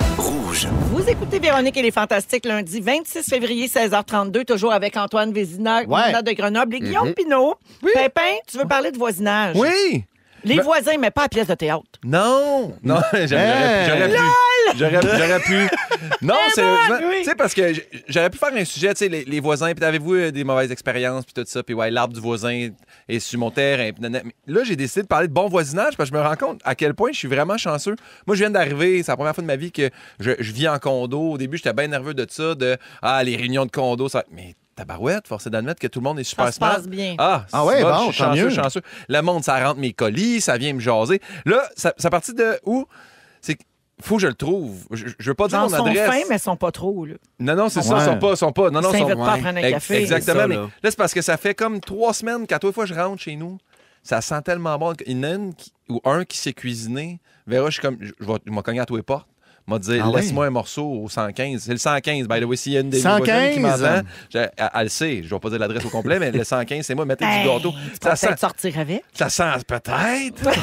Vous écoutez Véronique et les Fantastiques lundi vingt-six février, seize heures trente-deux, toujours avec Antoine Vézina, commandant de Grenoble et Guillaume Pinault. Pimpin, tu veux parler de voisinage? Oui! Les Ben- voisins, mais pas à pièce de théâtre. Non! Non, j'aurais j'aurais pu. J'aurais j'aurais pu. Non, sérieusement. oui. Tu sais, parce que j- j'aurais pu faire un sujet, tu sais, les, les voisins, puis avez-vous euh, des mauvaises expériences, puis tout ça, puis ouais, l'arbre du voisin est sur mon terrain. Puis nanana. Mais là, j'ai décidé de parler de bon voisinage, parce que je me rends compte à quel point je suis vraiment chanceux. Moi, je viens d'arriver, c'est la première fois de ma vie que je, je vis en condo. Au début, j'étais bien nerveux de ça, de ah, les réunions de condo, ça. Mais tabarouette, force est d'admettre que tout le monde est super Ça se smart. passe bien. Ah, Ah ouais, c'est bon, je suis tant chanceux, mieux. chanceux. Le monde, ça rentre mes colis, ça vient me jaser. Là, ça, ça partit de où? C'est que faut que je le trouve. Je, je veux pas dire Ils mon sont adresse. fins, mais ils sont pas trop. Là. Non, non, c'est ça, Ouais. ils sont pas, ils sont pas. Non, non, Ils sont s'invitent pas à prendre un Ex- café. Exactement. C'est ça, mais là. là, c'est parce que ça fait comme trois semaines qu'à toute fois je rentre chez nous, ça sent tellement bon. Il y en a une qui- ou un qui s'est cuisiné. Vera, je suis comme, je je vais je vais cogner à tous les portes. M'a dit, Ah laisse-moi un morceau au cent quinze. C'est le cent quinze, by the way. S'il y a une des cent voisines qui quinze? m'entend, je- elle, elle le sait. Je vais pas dire l'adresse au complet, mais le cent quinze, c'est moi. Mettez Hey, du gâteau. tu peux Ça sent, peut-être sortir avec. ça sent peut-être.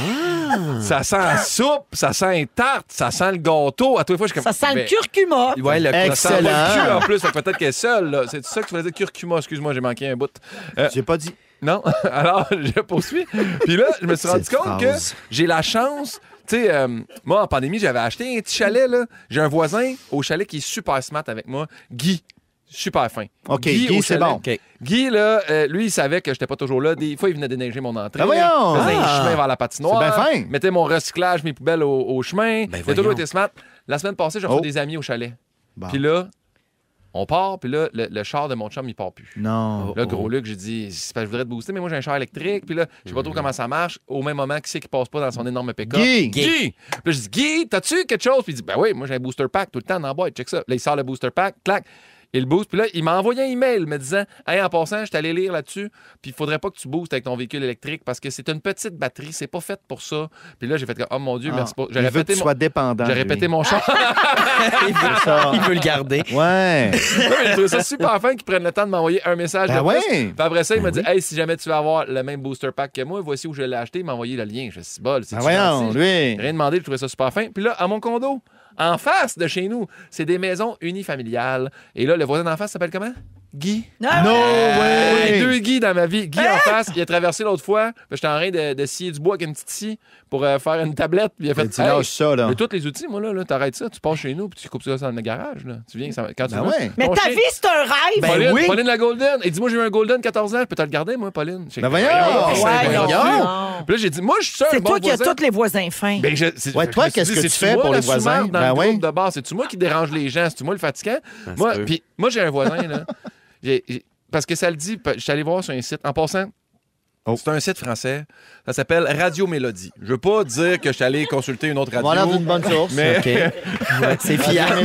Ça sent la soupe, ça sent une tarte, ça sent le gâteau. À tous les fois, je suis comme. Ça sent le Ben, curcuma. Ouais, le ça sent pas le Excellent. cul en plus, fait que peut-être qu'elle est seule. là. C'est ça que tu voulais dire, curcuma. Excuse-moi, j'ai manqué un bout. Euh, J'ai pas dit. non, alors je poursuis. Puis là, je me suis rendu Cette compte phrase. que j'ai la chance. Tu sais, euh, moi, en pandémie, j'avais acheté un petit chalet. là. J'ai un voisin au chalet qui est super smart avec moi, Guy. Super fin. OK, Guy, au c'est chalet. bon. OK. Guy, là, euh, lui, il savait que j'étais pas toujours là. Des fois, il venait déneiger mon entrée. Ah, voyons! Faisait un Ah! chemin vers la patinoire. C'est bien fin. Mettait mon recyclage, mes poubelles au, au chemin. Ben, il a toujours voyons. été smart. La semaine passée, j'ai reçu Oh. des amis au chalet. Bon. Puis là, on part, puis là, le, le char de mon chum, il part plus. Non. Là, gros Luc, j'ai dit, c'est parce que je voudrais te booster, mais moi, j'ai un char électrique. Puis là, je sais pas trop comment ça marche. Au même moment, qui c'est qui passe pas dans son énorme pick-up? Guy! Guy! Puis là, je dis, Guy, t'as-tu quelque chose? Puis il dit, ben oui, moi, j'ai un booster pack tout le temps dans la boîte, check ça. Là, il sort le booster pack, clac. Il booste. Puis là, il m'a envoyé un email me disant, hey, en passant, je t'allais lire là-dessus. Puis il faudrait pas que tu boostes avec ton véhicule électrique parce que c'est une petite batterie, c'est pas fait pour ça. Puis là, j'ai fait, comme, oh mon Dieu, Ah, merci pas. J'ai il veut que répété, tu mon... sois dépendant. j'ai lui. répété mon char. il, veut, il veut le garder. Ouais. Ouais, mais j'ai trouvé ça super fin qu'ils prennent le temps de m'envoyer un message Ben de plus. ouais. Puis après ça, il m'a dit, hey, si jamais tu veux avoir le même booster pack que moi, voici où je l'ai acheté. Il m'a envoyé le lien. Je suis bol. C'est Ben voyons, lui. Rien demandé, je trouvais ça super fin. Puis là, à mon condo, en face de chez nous, c'est des maisons unifamiliales. Et là, le voisin d'en face s'appelle comment? Guy. Ah, No J'ai way! deux Guy dans ma vie. Guy en face, il a traversé l'autre fois. J'étais en train de, de scier du bois avec une petite scie pour euh, faire une tablette. Puis il a fait, Mais tu lâches ça, là. j'ai tous les outils, moi, là. là T'arrêtes ça, tu passes chez nous, puis tu coupes ça dans le garage. Là. Tu viens ça- quand tu Ben veux. ouais. Mais Ton ta chien- vie, c'est un rêve. Ben Pauline, oui. Pauline la Golden. Et dis-moi, j'ai eu un Golden quatorze ans. Je peux te le garder, moi, Pauline? J'ai- Ben voyons! c'est Voyons voyons. donc. Puis là, j'ai dit, moi, je suis un C'est bon toi qui as voisin. tous les voisins fins. Ben, je- c'est- Ouais, je toi, me suis qu'est-ce dit, que tu c'est-tu fais moi, pour la les voisins? sous-marde dans Ben le oui. groupe de base? C'est-tu moi qui dérange les gens? C'est-tu moi le fatigant? Ça se Moi, peut. puis moi, j'ai un voisin, là. J'ai- j'ai- parce que ça le dit, je suis allé voir sur un site. En passant, Oh. C'est un site français. Ça s'appelle Radio Mélodie. Je veux pas dire que je suis allé consulter une autre radio. Voilà d'une bonne source. Mais... OK. Ouais, c'est fiable.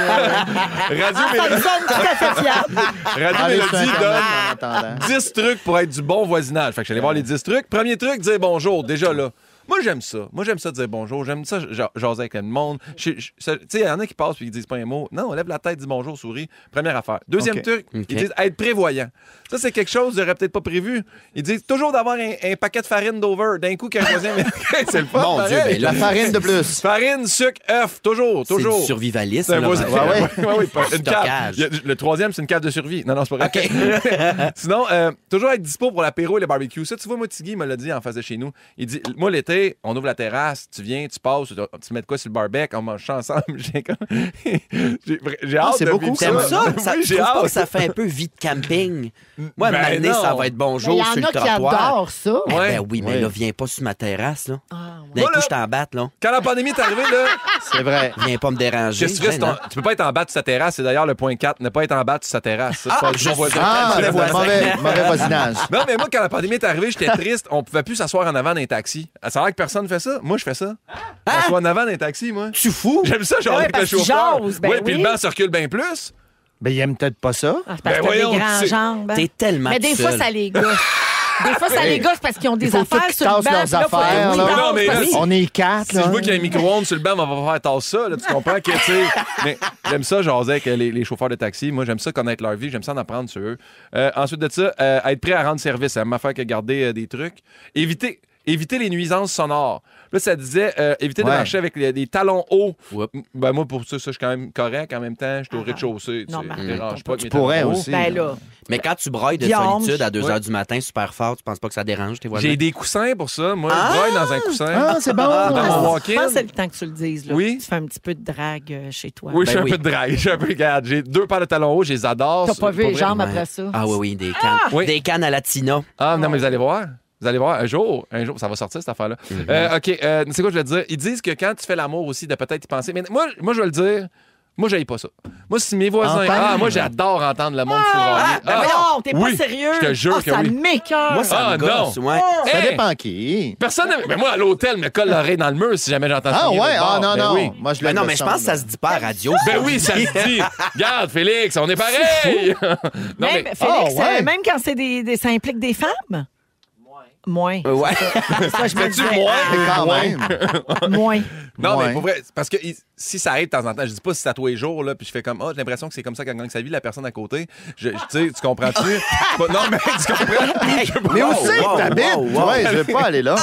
Radio Ça me Mélodie, semble tout à fait fiable. Radio Allez sur Mélodie Internet en donne attendant. dix trucs pour être du bon voisinage. Fait que j'allais voir les dix trucs. Premier truc, dire bonjour. Déjà là. Moi, j'aime ça. Moi, j'aime ça dire bonjour. J'aime ça ja- jaser avec le monde. Je- je- ça- Tu sais, il y en a qui passent et qui disent pas un mot. Non, on lève la tête, dit bonjour, souris. Première affaire. Deuxième OK. truc, OK. ils disent être prévoyant. Ça, c'est quelque chose que j'aurais peut-être pas prévu. Ils disent toujours d'avoir un, un paquet de farine d'over. D'un coup, qu'un voisin... c'est le fun, Mon pareil. Dieu, ben là- La farine de plus. Farine, sucre, œuf. Toujours, C'est toujours. du survivalisme. C'est un là, voisin. vraiment. Ouais, Ouais, ouais, ouais, pas- une Stockage. cave. Il y a- Le troisième, c'est une cave de survie. Non, non, c'est pas vrai. Sinon, euh, toujours être dispo pour l'apéro et le barbecue. Ça, tu vois, moi, Tiggy me l'a dit en face de chez nous. Il dit, moi, l'été, on ouvre la terrasse, tu viens, tu passes, tu, tu mets de quoi sur le barbecue, on mange ça ensemble. J'ai comme... j'ai, j'ai hâte c'est de beaucoup, vivre T'aimes ça? Oui, ça j'ai je trouve pas hâte. que ça fait un peu vie de camping. Moi, Ben à un moment donné, non. ça va être Il bonjour y en sur le a qui trottoir. adorent ça. Ben, Ouais. ben oui, mais Ouais. là, viens pas sur ma terrasse, là. Ah, ouais. D'un Moi, coup, là- je t'embatte, là. Quand la pandémie est arrivée, là, C'est vrai. Viens pas me déranger. qu'est-ce que tu fais? Ben, non. c'est ton- Tu peux pas être en bas de sa terrasse. C'est d'ailleurs le point quatre. Ne pas être en bas de sa terrasse. Ça, c'est pas du je bon voisin. Ah, Mauvais le voisin. mauvais, mauvais voisinage. Non, mais moi, quand la pandémie est arrivée, j'étais triste. On pouvait plus s'asseoir en avant d'un taxi. Ça a l'air que personne fait ça. Moi, je fais ça. M'assois en avant d'un taxi, moi. Tu fous? J'aime ça, genre Ouais, avec le parce qu'il chauffeur. jase, ben ouais, puis oui. le banc circule bien plus. Ben, il aime peut-être pas ça. Ah, c'est parce Ben que t'as voyons, des grands tu sais, jambes. hein. T'es tellement Mais des tout fois, seul. ça les gosse. Des fois, ça les gosse parce qu'ils ont des Il faut affaires tout qu'ils sur le banc. tassent leurs puis là, faut affaires, qu'ils là. dansent Non, mais parce là, que- On est quatre, Si là. je vois qu'il y a un micro-ondes sur le banc, on va pas faire tasser ça. Là, tu comprends que, tu sais. Mais j'aime ça, jaser avec les, les chauffeurs de taxi. Moi, j'aime ça connaître leur vie. J'aime ça en apprendre sur eux. Euh, ensuite de ça, euh, être prêt à rendre service. Ça m'a fait que garder euh, des trucs. Éviter. Éviter les nuisances sonores. Là, ça disait euh, éviter de Ouais. marcher avec les- des talons hauts. Oups. Ben, moi, pour ça, ça, je suis quand même correct. En même temps, je suis au Ah, rez-de-chaussée. non, Tu mais sais, dérange arrête, pas avec mes pourrais talons hauts. aussi. Ben là, Mais quand tu broilles de Viande. solitude à deux Ouais. heures du matin super fort, tu penses pas que ça dérange tes voisins? J'ai des coussins pour ça. Moi, Ah! je broille dans un coussin. Ah, c'est bon. Dans mon je walk-in. pense que c'est le temps que tu le dises. Là. Oui. Tu fais un petit peu de drague euh, chez toi. Oui, je suis Ben un oui. peu de drague. Je suis un peu regarde. J'ai deux paires de talons hauts, je les adore. T'as pas vu Pour les vrai. jambes Ouais. après ça? Ah oui, oui, des cannes. Oui. Des cannes à la Tina. Ah, non, mais vous allez voir. Vous allez voir, un jour, un jour, ça va sortir cette affaire-là. Euh, OK, euh, c'est quoi je veux dire? Ils disent que quand tu fais l'amour aussi, de peut-être y penser. Mais moi, moi je vais le dire, moi, j'aille pas ça. Moi, si mes voisins. Entendre. Ah, moi, j'adore entendre le monde fourrailler. Ben voyons, t'es oui, pas sérieux? je te jure Ah, que ça oui. m'écoeure. Moi, ça Ah, me gosse. non. Ouais. Ça Hey! dépend qui. Personne. ne- Mais moi, à l'hôtel, me colle l'oreille dans le mur si jamais j'entends Ah signer ouais? l'autre Ah bord. non, Ben non. oui. Moi, je Ben lève non, le mais je son, pense que ça là. se dit pas à la radio. Ben oui, ça se dit. Regarde, Félix, on est pareil. non, Même, mais. Félix, Ah, ouais. euh, même quand c'est des, des- ça implique des femmes? Moins. Euh, ouais. Ça, je me Fais-tu disais, moins? Mais quand Ouais. même. moins. Non, Ouais. mais pour vrai, c'est parce que il- si ça arrive de temps en temps, je dis pas si c'est à tous les jours, là, puis je fais comme, oh, j'ai l'impression que c'est comme ça qu'elle gagne sa vie, la personne à côté. Je, je- tu sais, tu comprends-tu? Pas- non, mais tu comprends? Mais Wow, où c'est wow, que t'habites? wow, wow. Ouais, je vais pas aller là.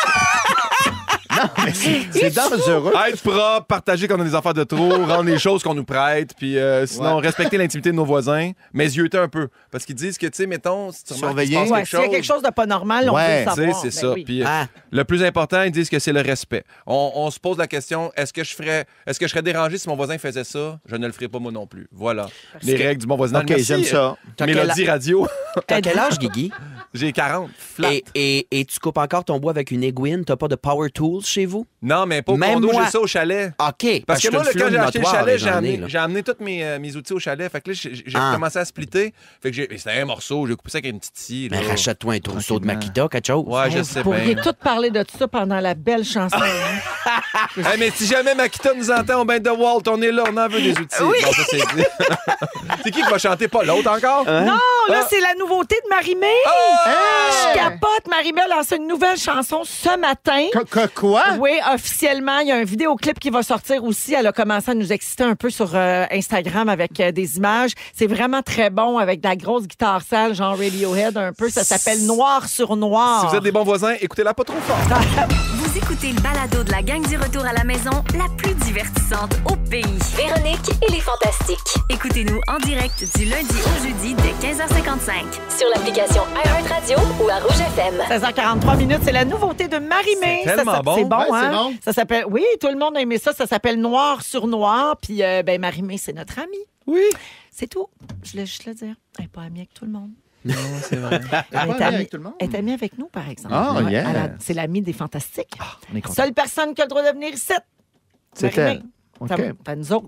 Non, mais c'est c'est dangereux. Être propre, partager quand on a des affaires de trop, rendre les choses qu'on nous prête, puis euh, sinon, Ouais. respecter l'intimité de nos voisins, mais zioter un peu. Parce qu'ils disent que, tu sais, mettons, si tu remarques qu'il se Surveiller. passe Ouais, quelque s'il y a chose... quelque chose de pas normal, on Ouais, veut le Tu sais, savoir. c'est Ben ça. oui. Puis, euh, Ah. le plus important, ils disent que c'est le respect. On, on se pose la question, est-ce que je ferais, est-ce que je serais dérangé si mon voisin faisait ça? Je ne le ferais pas moi non plus. Voilà. Les que- règles du bon voisinage. OK, Merci. j'aime ça. T'as Mélodie quel- Radio. T'as quel âge, Guigui? J'ai quarante. Flat. Et, et, et tu coupes encore ton bois avec une aiguine? T'as pas de power tools chez vous? Non, mais pas au Même condo, moi. j'ai ça au chalet. OK. Parce que moi, là, je suis quand une j'ai acheté le notoire, chalet, les j'ai j'en ai, amené, là. j'ai amené tous mes, euh, mes outils au chalet. Fait que là, j'ai j'ai Ah. commencé à splitter. Fait que j'ai. mais c'était un morceau, j'ai coupé ça avec une petite scie. là. Mais rachète-toi un trousseau de Tranquillement. Makita, quelque chose. Ouais, je Hey, sais vous pourriez bien. tout parler de ça pendant la belle chanson. hein. Hey, mais si jamais Makita nous entend au bain de Walt, on est là, on en veut des outils. Bon, ça, c'est dit. C'est qui qui va chanter? Pas l'autre encore? Hein? Non, là, c'est la nouveauté de Marie-Mé. Je capote. Marie-Mé a lancé une nouvelle chanson ce matin. Que- que quoi? Oui, officiellement, il y a un vidéoclip qui va sortir aussi. Elle a commencé à nous exciter un peu sur euh, Instagram avec euh, des images. C'est vraiment très bon avec de la grosse guitare sale, genre Radiohead un peu. Ça s'appelle Noir sur Noir. Si vous êtes des bons voisins, écoutez-la pas trop fort. Vous écoutez le balado de la gang du retour à la maison, la plus divertissante au pays. Véronique et les Fantastiques. Écoutez-nous en direct du lundi au jeudi dès quinze heures cinquante-cinq. Sur l'application iHeartRadio ou à Rouge F M. seize heures quarante-trois minutes, c'est la nouveauté de Marie-Mé. C'est tellement Ça, ça- bon. C'est bon, Ouais, c'est hein? bon. Ça s'appelle... Oui, tout le monde a aimé ça. Ça s'appelle Noir sur Noir. Puis, euh, ben, Marie-Mé, c'est notre amie. Oui. C'est tout. Je voulais juste le dire. Elle n'est pas amie avec tout le monde. Non, c'est vrai. Elle pas est amie amie- avec tout le monde? Elle est amie avec nous, par exemple. Ah, Ouais, yeah. elle a- C'est l'amie des Fantastiques. On est content. Seule personne qui a le droit de venir ici. C'est Marie-mé. elle. OK. T'as- T'as nous autres, ça.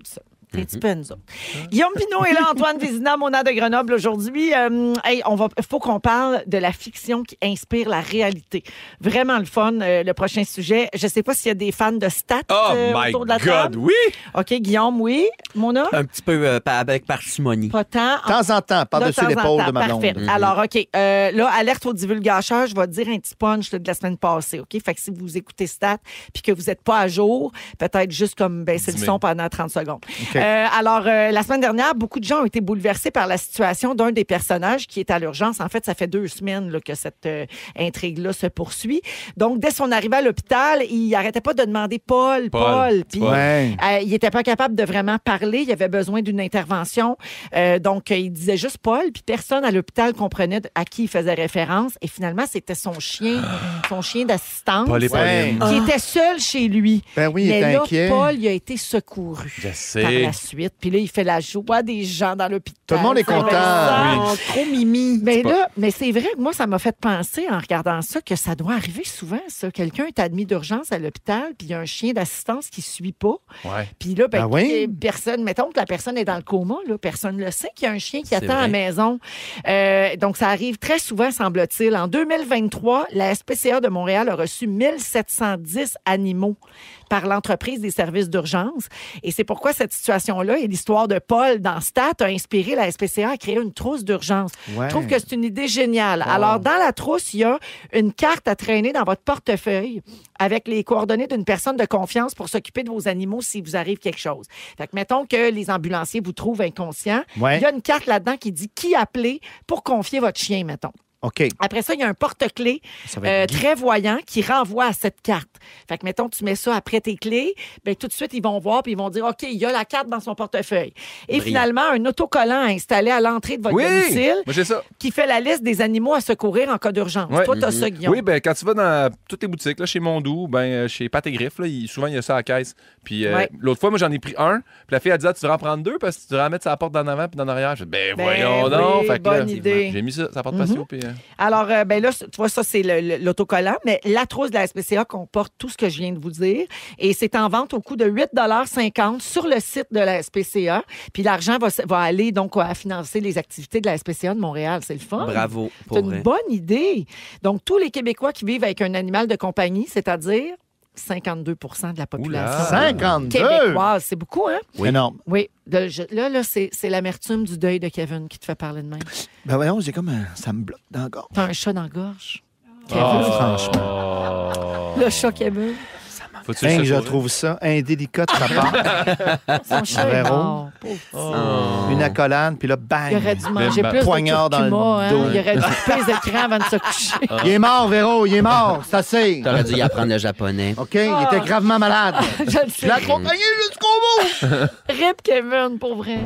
C'est un petit peu nous autres. Guillaume Pinot est là, Antoine Vézina, Mona de Grenoble aujourd'hui. Euh, hey, on va, faut qu'on parle de la fiction qui inspire la réalité. Vraiment le fun, euh, le prochain sujet. Je sais pas s'il y a des fans de stats Oh euh, my autour de la God, table. oui! OK, Guillaume, oui. Mona? Un petit peu euh, pa- avec parcimonie. Pas tant. De temps en temps, De par-dessus temps en l'épaule temps, de ma blonde. Parfait. Alors, OK. Euh, là, alerte au divulgateur, je vais te dire un petit punch là, de la semaine passée, OK? Fait que si vous écoutez Stat puis que vous n'êtes pas à jour, peut-être juste comme baisser le son pendant trente secondes. Okay. Euh, alors, euh, la semaine dernière, beaucoup de gens ont été bouleversés par la situation d'un des personnages qui est à l'urgence. En fait, ça fait deux semaines là, que cette euh, intrigue-là se poursuit. Donc, dès son arrivée à l'hôpital, il n'arrêtait pas de demander Paul, Paul. Paul. Puis, Ouais. euh, il n'était pas capable de vraiment parler. Il avait besoin d'une intervention. Euh, donc, euh, il disait juste Paul, puis personne à l'hôpital comprenait à qui il faisait référence. Et finalement, c'était son chien, son chien d'assistance, Paul et Pauline. qui était seul chez lui. Ben oui, il Mais était là, inquiet. Paul, il a été secouru Je par sais. la suite. Puis là, il fait la joie des gens dans l'hôpital. Tout le monde est content. Vincent. Oh, trop mimi. Mais là, mais c'est vrai que moi, ça m'a fait penser en regardant ça que ça doit arriver souvent, ça. Quelqu'un est admis d'urgence à l'hôpital, puis il y a un chien d'assistance qui ne suit pas. Ouais. Puis là, ben, Ah oui? personne, mettons que la personne est dans le coma, là, personne ne le sait qu'il y a un chien qui C'est attend à la vrai. maison. Euh, donc, ça arrive très souvent, semble-t-il. En deux mille vingt-trois, la S P C A de Montréal a reçu mille sept cent dix animaux par l'entreprise des services d'urgence. Et c'est pourquoi cette situation-là et l'histoire de Paul dans Stat a inspiré la S P C A à créer une trousse d'urgence. Ouais. Je trouve que c'est une idée géniale. Alors, dans la trousse, il y a une carte à traîner dans votre portefeuille avec les coordonnées d'une personne de confiance pour s'occuper de vos animaux s'il vous arrive quelque chose. Fait que mettons que les ambulanciers vous trouvent inconscient. Ouais. Il y a une carte là-dedans qui dit qui appeler pour confier votre chien, mettons. OK. Après ça, il y a un porte-clés Ça va euh, être Guy. très voyant qui renvoie à cette carte. Fait que, mettons, tu mets ça après tes clés, bien, tout de suite, ils vont voir puis ils vont dire, OK, il y a la carte dans son portefeuille. Et Brillant. finalement, un autocollant installé à l'entrée de votre Oui! domicile Moi, j'ai ça. qui fait la liste des animaux à secourir en cas d'urgence. Ouais. Toi, t'as ça, Guillaume. Oui, ben quand tu vas dans toutes les boutiques, là, chez Mondou, ben euh, chez Pâte et Griffes, là, il- souvent il y a ça à la caisse. Puis euh, Ouais. l'autre fois, moi j'en ai pris un. Puis la fille a dit ah, tu devrais en prendre deux parce que tu devrais en mettre sur la porte d'en avant puis d'en arrière. Je dis ben, Ben voyons oui, donc. Fait que là, bonne idée. j'ai mis ça, ça porte patio. Puis, euh, Alors, euh, ben là, tu vois, ça, c'est le- le- l'autocollant, mais la trousse de la S P C A comporte tout ce que je viens de vous dire. Et c'est en vente au coût de huit cinquante sur le site de la S P C A. Puis l'argent va, s- va aller donc à financer les activités de la S P C A de Montréal. C'est le fun. Bravo. C'est Pour une vrai. bonne idée. Donc, tous les Québécois qui vivent avec un animal de compagnie, c'est-à-dire cinquante-deux pour cent de la population cinquante-deux! québécoise. C'est beaucoup, hein? Oui. Énorme. Oui. De- je- là, là c'est c'est l'amertume du deuil de Kevin qui te fait parler de même. Ben voyons, j'ai comme un... Ça me bloque dans la gorge. T'as un chat dans la gorge. Kevin. Ah, franchement. Oh. Le chat Kevin. Faut-tu Hein, le je secourir? trouve ça indélicat de ta part. Son chat est Véro. mort. Pauvre petit. Oh. Une accolade, puis là, bang! Il aurait dû manger Ben, plus poignard de dans le curcuma. Hein? dos. Il aurait dû couper les écrans avant de se coucher. Il est mort, Véro, il est mort. C'est assez. T'aurais dû y apprendre le japonais. OK, il était gravement malade. Je le Je sais. l'ai accompagné jusqu'au bout. Rip Kevin, pour vrai.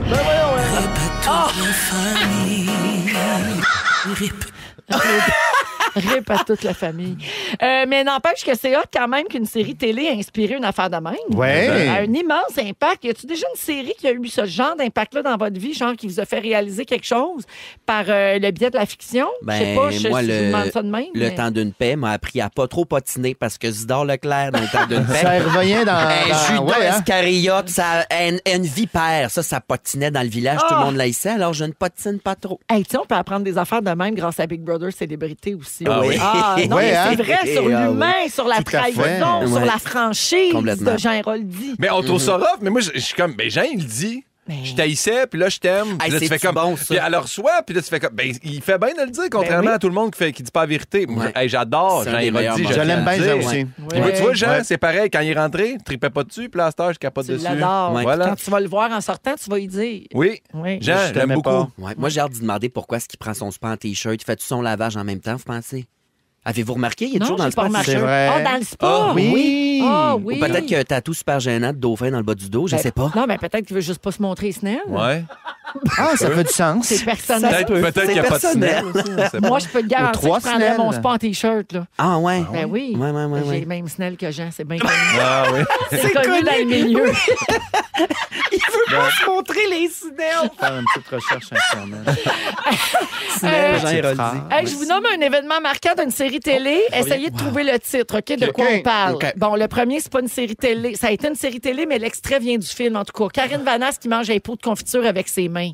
Rip à toute la famille. Euh, mais n'empêche que c'est hot quand même qu'une série télé a inspiré une affaire de même. Ouais. A un immense impact. Y a-tu déjà une série qui a eu ce genre d'impact-là dans votre vie, genre qui vous a fait réaliser quelque chose par euh, le biais de la fiction? Je sais Ben, pas, je, moi, je le, vous demande ça de même. le mais- temps d'une paix m'a appris à pas trop patiner parce que Zidore Leclerc, dans le temps d'une paix, Ça revient dans... un dans- Judas ouais, hein? Iscariote, ça, une, une vipère, ça, ça patinait dans le village, tout le monde l'haïssait, alors je ne patine pas trop. Hey, tu sais, on peut apprendre des affaires de même grâce à Big Brother Célébrité aussi. Ah oui. Ah, non, Ouais, mais hein? c'est vrai, sur Ah l'humain, sur la Tout à fait. trahison, sur Ouais. la franchise Complètement. de Jean Héroldi. Mais on trouve ça rough, mais moi, je je suis comme, ben Jean, il le dit. Mais- Je t'haïssais, puis là, je t'aime. Puis Hey, là, tu fais c'est-tu comme. bon, ça? Puis elle le reçoit, puis là, tu fais comme. Ben, il fait bien de le dire, contrairement oui. à tout le monde qui, fait, qui dit pas la vérité. Moi, Ouais. hey, j'adore C'est Jean un des meilleurs Héroldi. moments. Je l'aime bien, tiens à Jean le dire. aussi. Puis moi, tu vois, Jean, Ouais. c'est pareil. Quand il est rentré, il tripait pas dessus, puis là, à cette heure, je capote Tu dessus. l'adores. Ouais. Voilà. Quand tu vas le voir en sortant, tu vas y dire. Oui. Oui. Jean, Je j'aime t'aimais beaucoup. pas. Ouais, moi, j'ai hâte de demander pourquoi est-ce qu'il prend son spa en T-shirt. Il fait tout son lavage en même temps, vous pensez? Avez-vous remarqué? Il est Non, toujours dans j'ai le spa pas en remarqué. C'est T-shirt. vrai. Ah, dans le spa? Ah, oui. Ah, oui. Ou peut-être qu'il y a un tatou super gênant de dauphin dans le bas du dos, je Ben, sais pas. Non, mais peut-être qu'il veut juste pas se montrer snell. Ouais. Ah, ça fait du sens. C'est personnel. Peut-être peut-être qu'il n'y a pas de personnel. snell aussi. on sait pas. Moi, je peux te garantir trois que je prendrais mon snell. spa en T-shirt. Là. Ah ouais? Ben oui. Ouais, ouais, ouais, J'ai ouais. le même snell que Jean, c'est bien connu. Ah oui. C'est connu dans le milieu. Il veut pas se montrer les Sinel. Faire une petite recherche Internet. Euh, Jean Héroldi. Hey, je vous nomme un événement marquant d'une série télé. Essayez de trouver le titre, OK? De quoi OK. on parle? OK. Bon, le premier, c'est pas une série télé. Ça a été une série télé, mais l'extrait vient du film, en tout cas. Karine Vanasse qui mange un pot de confiture avec ses mains.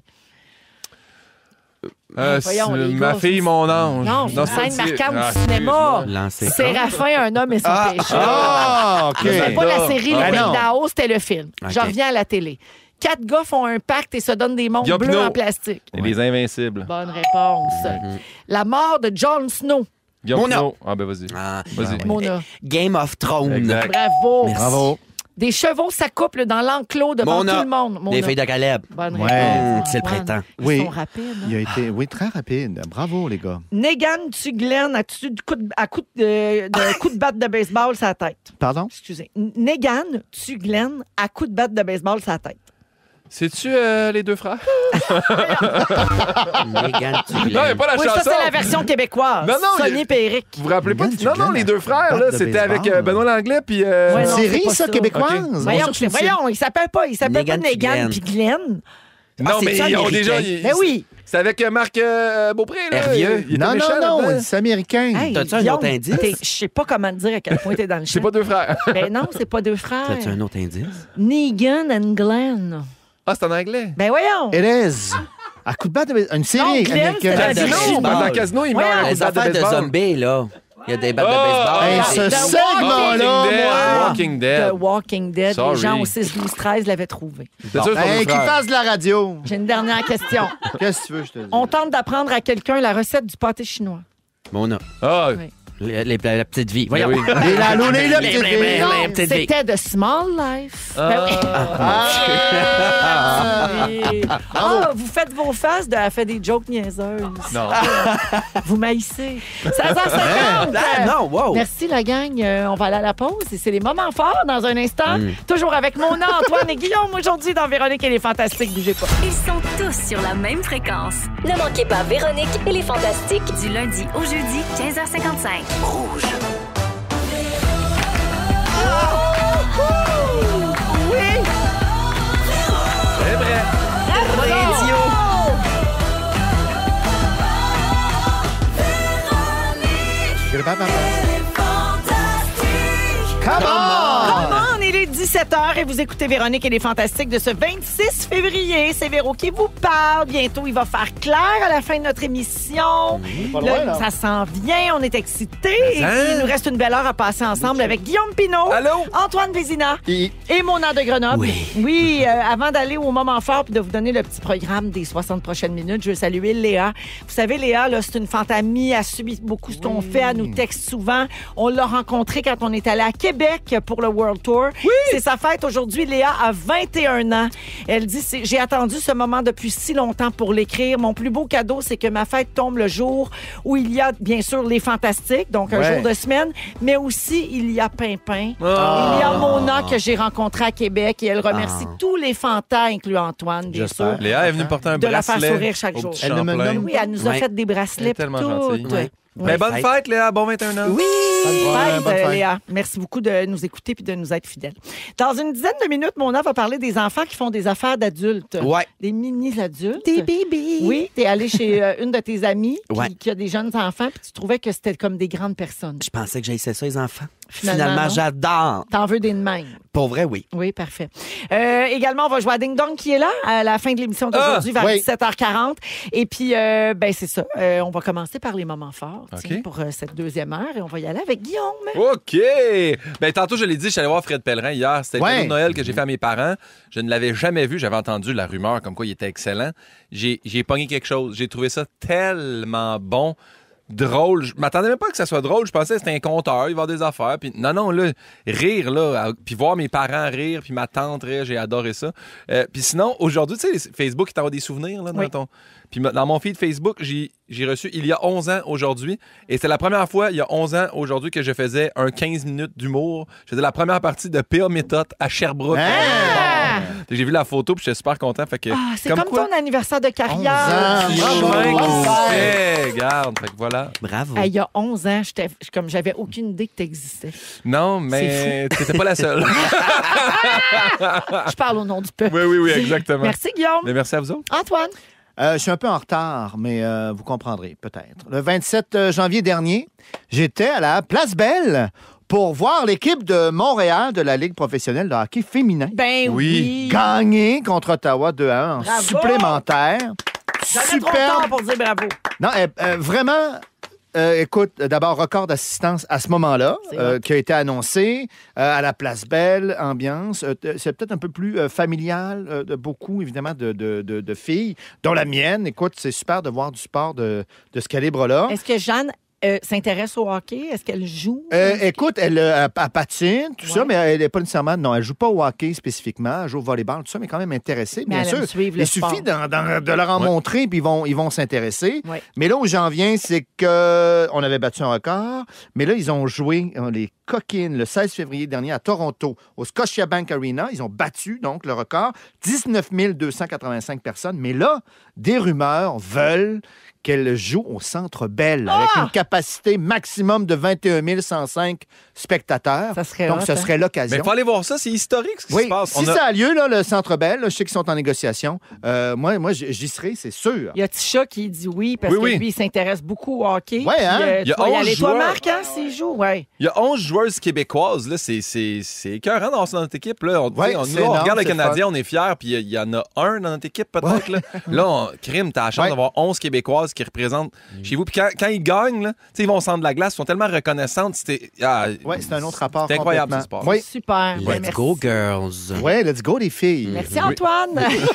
Euh, voyons, c'est les ma gars, fille, c'est- mon ange. Non, c'est une c'est- scène marquante Ah, du cinéma. Lancé. Séraphin, un homme et son péché. Ah, OK. C'est pas la série Ah, Le Pays non. d'en haut, c'était le film. OK. Je reviens à la télé. Quatre gars font un pacte et se donnent des montres Guillaume bleues Pinot. en plastique. Et les Invincibles. Bonne réponse. La mort de Jon Snow. Guillaume Mon Pinot. Ah, ben vas-y. Ah, Vas-y. Mona. Game of Thrones. Exact. Bravo. Merci. Bravo. Des chevaux s'accouplent dans l'enclos devant Mona. tout le monde. Mona. Des filles de Caleb. Bonne Ouais. réponse. C'est le Antoine. printemps. Ils Oui. sont rapides. hein? Il a été, oui, très rapide. Bravo, les gars. Negan tue Glenn à coup de, coup de, à coup de, de, coup de batte de baseball sur la tête. Pardon? Excusez. Negan tue Glenn à coup de batte de baseball sur la tête. C'est-tu euh, les deux frères? Megan Non, il n'y a pas la Oui, ça, chanson. c'est la version québécoise. Non, non, Sonny il- Péric. Vous vous rappelez pas? Megan Non, non, Glenn les à deux frères, batte là, de c'était avec baseball. euh, Benoît Langlais puis... euh, Ouais, non, Série, c'est pas ça, ça. québécoise? OK. Voyons, Bonjour, Cynthia. voyons, il s'appelle pas, il s'appelle pas Negan puis Negan Glenn. puis Glenn. Non, Ah, mais c'est-tu ils ont américain? déjà... ils- Ben oui. C'est avec euh, Marc euh, Beaupré, là. Hervieux. Il était Non, méchant non, non, là-dedans. c'est américain. Hey, T'as-tu un Guillaume, autre indice? t'es- Je sais pas comment te dire à quel point t'es dans le champ. C'est pas deux frères. Ben non, c'est pas deux frères. T'as-tu un autre indice? Negan and Glenn. Ah, c'est en anglais. Ben voyons. It is. À coup de batte de baseball. Une Non, série Glenn, américaine. c'était la Casino. série. Dans le casino, il meurt Voyons. à coup Les de batte de affaires de baseball. zombies, là. Il y a des battes Oh! de baseball. Hey, là. ce The segment-là, Walking Dead. moi. Walking Dead. The Walking Dead. Sorry. Les gens au six douze treize l'avaient trouvé. C'est sûr, c'est pas Hey, deux qui frères. fasse de la radio. J'ai une dernière question. Qu'est-ce que tu veux, je te dis? On tente d'apprendre à quelqu'un la recette du pâté chinois. Mona. Ah, Oui. Les- les- la petite vie. ben Voyons. oui. Et la loulée, la petite Blé, blé, fille. blé, blé, petite vie. C'était de Small Life. Ben oui. Ah! Ah, vous faites vos faces de elle fait des jokes niaiseuses. Non. Vous maïssez. seize heures cinquante. Ah, non, wow. Merci la gang. Euh, on va aller à la pause et c'est les moments forts dans un instant. Mm. Toujours avec Mona, Antoine et Guillaume aujourd'hui dans Véronique et les Fantastiques. Bougez pas. Ils sont tous sur la même fréquence. Ne manquez pas Véronique et les Fantastiques. Du lundi au jeudi, quinze heures cinquante-cinq. C'est vrai. Come on! Come on, il est dix-sept heures et vous écoutez Véronique et les Fantastiques de ce vingt-six février. C'est Véro qui vous parle. Bientôt, il va faire clair à la fin de notre émission. pas Là, loin, là. ça s'en vient, on est excités. Et hein? puis, il nous reste une belle heure à passer ensemble avec Guillaume Pinot, Allô? Antoine Vézina Et- et Mona de Grenoble. Oui. Oui, euh, avant d'aller au moment fort puis de vous donner le petit programme des soixante prochaines minutes, je veux saluer Léa. Vous savez, Léa, là, c'est une fantamie, elle suit beaucoup ce qu'on fait, elle nous texte souvent. On l'a rencontrée quand on est allé à Québec pour le World Tour. C'est sa fête aujourd'hui. Léa a vingt et un ans. Elle dit, c'est- j'ai attendu ce moment depuis si longtemps pour l'écrire. Mon plus beau cadeau, c'est que ma fête tombe le jour où il y a, bien sûr, les Fantastiques, donc un Ouais. jour de semaine, mais aussi il y a Pimpin. Ah. Il y a Mona que j'ai rencontré à Québec et elle remercie Ah. tous les fantas, incluant Antoine, bien J'espère. sûr. Léa est venue me porter un De la faire bracelet. sourire chaque au jour. petit Elle ne me Champlain. nomme Oui, elle nous a Ouais. fait des bracelets. Elle est tellement toutes. gentille. Ouais. Ben, bonne fête. fête, Léa. Bon vingt et un ans. Oui, Ouais, fête, bonne euh, fête. Léa. Merci beaucoup de nous écouter puis de nous être fidèles. Dans une dizaine de minutes, Mona va parler des enfants qui font des affaires d'adultes. Ouais. Des mini-adultes. Des bébés. Oui, t'es allé chez euh, une de tes amies qui, Ouais. qui a des jeunes enfants puis tu trouvais que c'était comme des grandes personnes. Je pensais que j'haïssais ça, les enfants. Finalement, Finalement, non. j'adore. T'en veux des de même. Pour vrai, oui. Oui, parfait. Euh, également, on va jouer à Ding Dong qui est là à la fin de l'émission d'aujourd'hui vers oui. dix-sept heures quarante. Et puis, euh, ben c'est ça. Euh, on va commencer par les moments forts OK. tiens, pour euh, cette deuxième heure et on va y aller avec Guillaume. OK. Ben, tantôt, je l'ai dit, je suis allé voir Fred Pellerin hier. C'était le Ouais. cadeau de Noël que j'ai fait à mes parents. Je ne l'avais jamais vu. J'avais entendu la rumeur comme quoi il était excellent. J'ai, j'ai pogné quelque chose. J'ai trouvé ça tellement bon. Drôle. Je m'attendais même pas que ça soit drôle. Je pensais que c'était un conteur, il va avoir des affaires. Puis non, non, là, rire, là, à- puis voir mes parents rire, puis ma tante rire, j'ai adoré ça. Euh, puis sinon, aujourd'hui, tu sais, les Facebook, ils t'envoient des souvenirs, là, dans Oui. ton... Puis dans mon feed Facebook, j'ai j'ai reçu il y a onze ans aujourd'hui. Et c'est la première fois, il y a onze ans aujourd'hui, que je faisais un quinze minutes d'humour. Je faisais la première partie de Pire Méthode à Sherbrooke. Ah! J'ai vu la photo puis j'étais super content. Fait que, Ah, c'est comme, quoi, ton anniversaire de carrière. onze ans. chemin Bravo. qui se fait. Regarde, fait que voilà. Bravo. Hey, il y a onze ans, j'étais, comme j'avais aucune idée que tu existais. Non, mais t'étais pas la seule. Je parle au nom du peuple. Oui, oui, oui, exactement. Merci, Guillaume. Mais merci à vous autres. Antoine. Euh, je suis un peu en retard, mais euh, vous comprendrez peut-être. Le vingt-sept janvier dernier, j'étais à la Place Belle pour voir l'équipe de Montréal de la Ligue professionnelle de hockey féminin Ben oui. Oui. gagner contre Ottawa deux à un en Bravo. supplémentaire. Jamais trop tard pour dire bravo. Non, euh, euh, vraiment, euh, écoute, d'abord, record d'assistance à ce moment-là, C'est euh, hot. qui a été annoncé euh, à la Place Belle, ambiance. Euh, t- c'est peut-être un peu plus euh, familial, euh, de beaucoup, évidemment, de, de, de, de filles, dont la mienne. Écoute, c'est super de voir du sport de, de ce calibre-là. Est-ce que Jeanne euh, s'intéresse au hockey? Est-ce qu'elle joue? Euh, écoute, elle, euh, elle, elle patine, tout Ouais. ça, mais elle n'est pas nécessairement. Non, elle joue pas au hockey spécifiquement, elle joue au volleyball, tout ça, mais quand même intéressée, Mais bien elle sûr. aime suivre le Il sport. suffit d'en- d'en- de leur en Ouais. montrer, puis ils vont, ils vont s'intéresser. Ouais. Mais là où j'en viens, c'est qu'on avait battu un record, mais là, ils ont joué, euh, les Coquines, le seize février dernier à Toronto, au Scotiabank Arena. Ils ont battu, donc, le record, dix-neuf mille deux cent quatre-vingt-cinq personnes. Mais là, des rumeurs veulent qu'elle joue au Centre Bell avec Ah! une capacité maximum de vingt et un mille cent cinq spectateurs. Ça serait Donc, hot, ce hein? serait Mais l'occasion. il faut aller voir ça, c'est historique ce qui Oui, se passe. si On a- ça a lieu, là, le Centre Bell, là, je sais qu'ils sont en négociation. Euh, moi, moi j- j'y serai, c'est sûr. Il y a Tisha qui dit oui parce Oui, que oui. lui, il s'intéresse beaucoup au hockey. Ouais, hein? Puis, euh, Il y a tu vas y onze aller, toi, joueurs. Marc, hein, s'il joue? Ouais. Il y a onze joueuses québécoises, là, c'est, c'est, c'est écœurant dans notre équipe. Là. On, tu sais, Ouais, on, c'est nous, on énorme, regarde le c'est Canadien, fun. on est fiers, puis il y, y en a un dans notre équipe peut-être. Là, là on, crime, t'as la chance Ouais. d'avoir onze Québécoises qui représentent chez vous. Puis quand, quand ils gagnent, là, tu sais, ils vont au centre de la glace, ils sont tellement reconnaissantes. C'était, ah, Oui, c'est un autre rapport. C'est incroyable, complètement. ce sport. Oui, Super. Ben, Let's merci. go, girls. ouais, let's go, les filles. Merci, Antoine.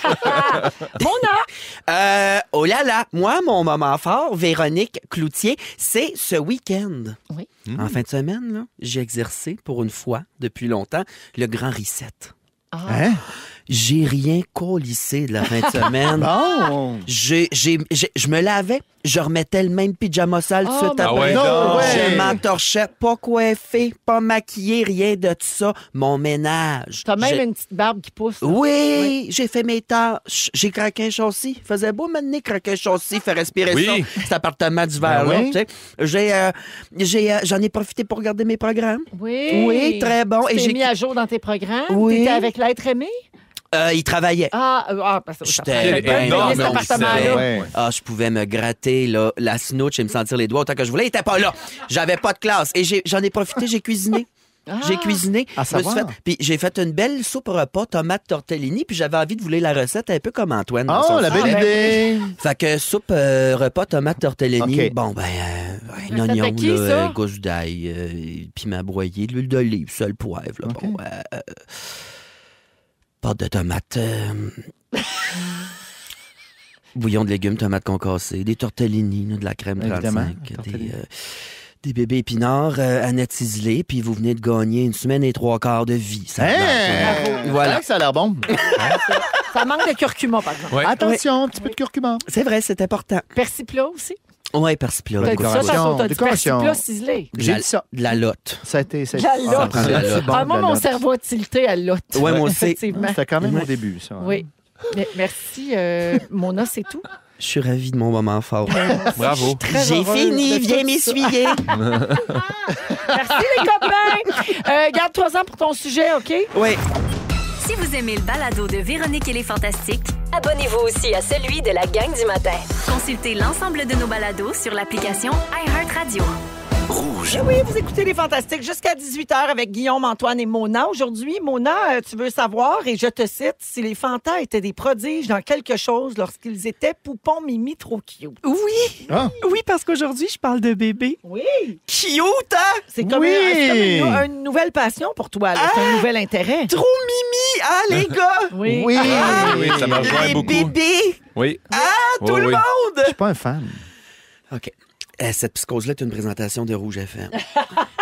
Mona. Euh, oh là là, moi, mon moment fort, Véronique Cloutier, c'est ce week-end. Oui. En fin de semaine, là, j'ai exercé pour une fois, depuis longtemps, le grand reset. Ah. Hein? J'ai rien colissé de la fin de semaine. Bon. J'ai, j'ai, j'ai- je me lavais, je remettais le même pyjama sale tout de Oh, suite mon après. ouais, non, donc. ouais. Je m'entorchais, pas coiffé, pas maquillé, rien de tout ça. Mon ménage. T'as même J'ai- une petite barbe qui pousse. là. Oui, j'ai fait mes tâches. J'ai craqué un châssis. Faisait beau m'amener craquer un châssis, faire respirer Oui. ça, cet appartement d'hiver-là. Ben oui. tu sais. J'ai, euh, j'ai, euh, j'en ai profité pour regarder mes programmes. Oui. Oui, très bon. Tu Et t'es j'ai- mis à jour dans tes programmes. Oui. T'étais avec l'être aimé? Euh, il travaillait. Ah, euh, ah parce que ça J'étais fait bien bien énorme, payer cet on appartement-là. sait. Ouais. Ah, je pouvais me gratter là, la snouche et me sentir les doigts autant que je voulais. Il était pas là. J'avais pas de classe. Et j'ai- j'en ai profité, j'ai cuisiné. Ah. J'ai cuisiné. À Je me suis savoir. fait- Puis j'ai fait une belle soupe repas, tomate tortellini, puis j'avais envie de vous lire la recette un peu comme Antoine. dans Oh, son la soupe. belle Ah, ben idée. Fait que soupe euh, repas, tomate tortellini. OK. Bon, ben, euh, un Mais ça oignon, fait qui, là, ça? euh, gousse d'ail, euh, piment broyé, de l'huile d'olive, sel, poivre. Là, OK. bon, euh, euh, pâte de tomate. euh, bouillon de légumes, tomates concassées, des tortellini, là, de la crème Évidemment, trente-cinq, des, tortellini. euh, des bébés épinards, euh, Annette ciselée, puis vous venez de gagner une semaine et trois quarts de vie. Ça a l'air, Hein? euh, Voilà. Ouais, ça a l'air bon. Ça manque de curcuma, par exemple. Ouais. Attention, un petit peu de curcuma. C'est vrai, c'est important. Persiplat aussi. Oui, persiplat. T'as dit ça décoration, tantôt, t'as dit décoration. persiplat ciselé. De J'ai la- dit ça. De la lotte. Ça a été. Ça a De la été- lotte. Ah, prend de la c'est lotte. bon, Ah, de moi, la mon lotte. cerveau a tilté à l'autre. Ouais, moi aussi. Effectivement. C'était quand même Ouais. au début, ça. Oui. Mais merci, euh, Mona, c'est tout. Je suis ravie de mon moment fort. Bravo. Très J'ai heureuse fini, de viens tout m'essuyer. Merci, les copains. Euh, garde-toi-en pour ton sujet, OK? Oui. Si vous aimez le balado de Véronique et les Fantastiques, Abonnez-vous aussi à celui de la gang du matin. consultez l'ensemble de nos balados sur l'application iHeartRadio. Eh oui, vous écoutez Les Fantastiques jusqu'à dix-huit heures avec Guillaume, Antoine et Mona. Aujourd'hui, Mona, euh, tu veux savoir, et je te cite, si les Fantas étaient des prodiges dans quelque chose lorsqu'ils étaient poupons mimi trop cute. Oui. Ah. Oui, parce qu'aujourd'hui, je parle de bébé. Oui. Cute, hein? C'est comme, Oui. un- c'est comme une, nou- une nouvelle passion pour toi. là. C'est un nouvel intérêt. Trop mimi, hein, les gars? Oui. Oui. Ah, oui, ça me rejoint Les beaucoup. bébés. Oui. Ah, tout Oui, le oui. monde. Je suis pas un fan. OK. Euh, cette psychose-là est une présentation de Rouge F M.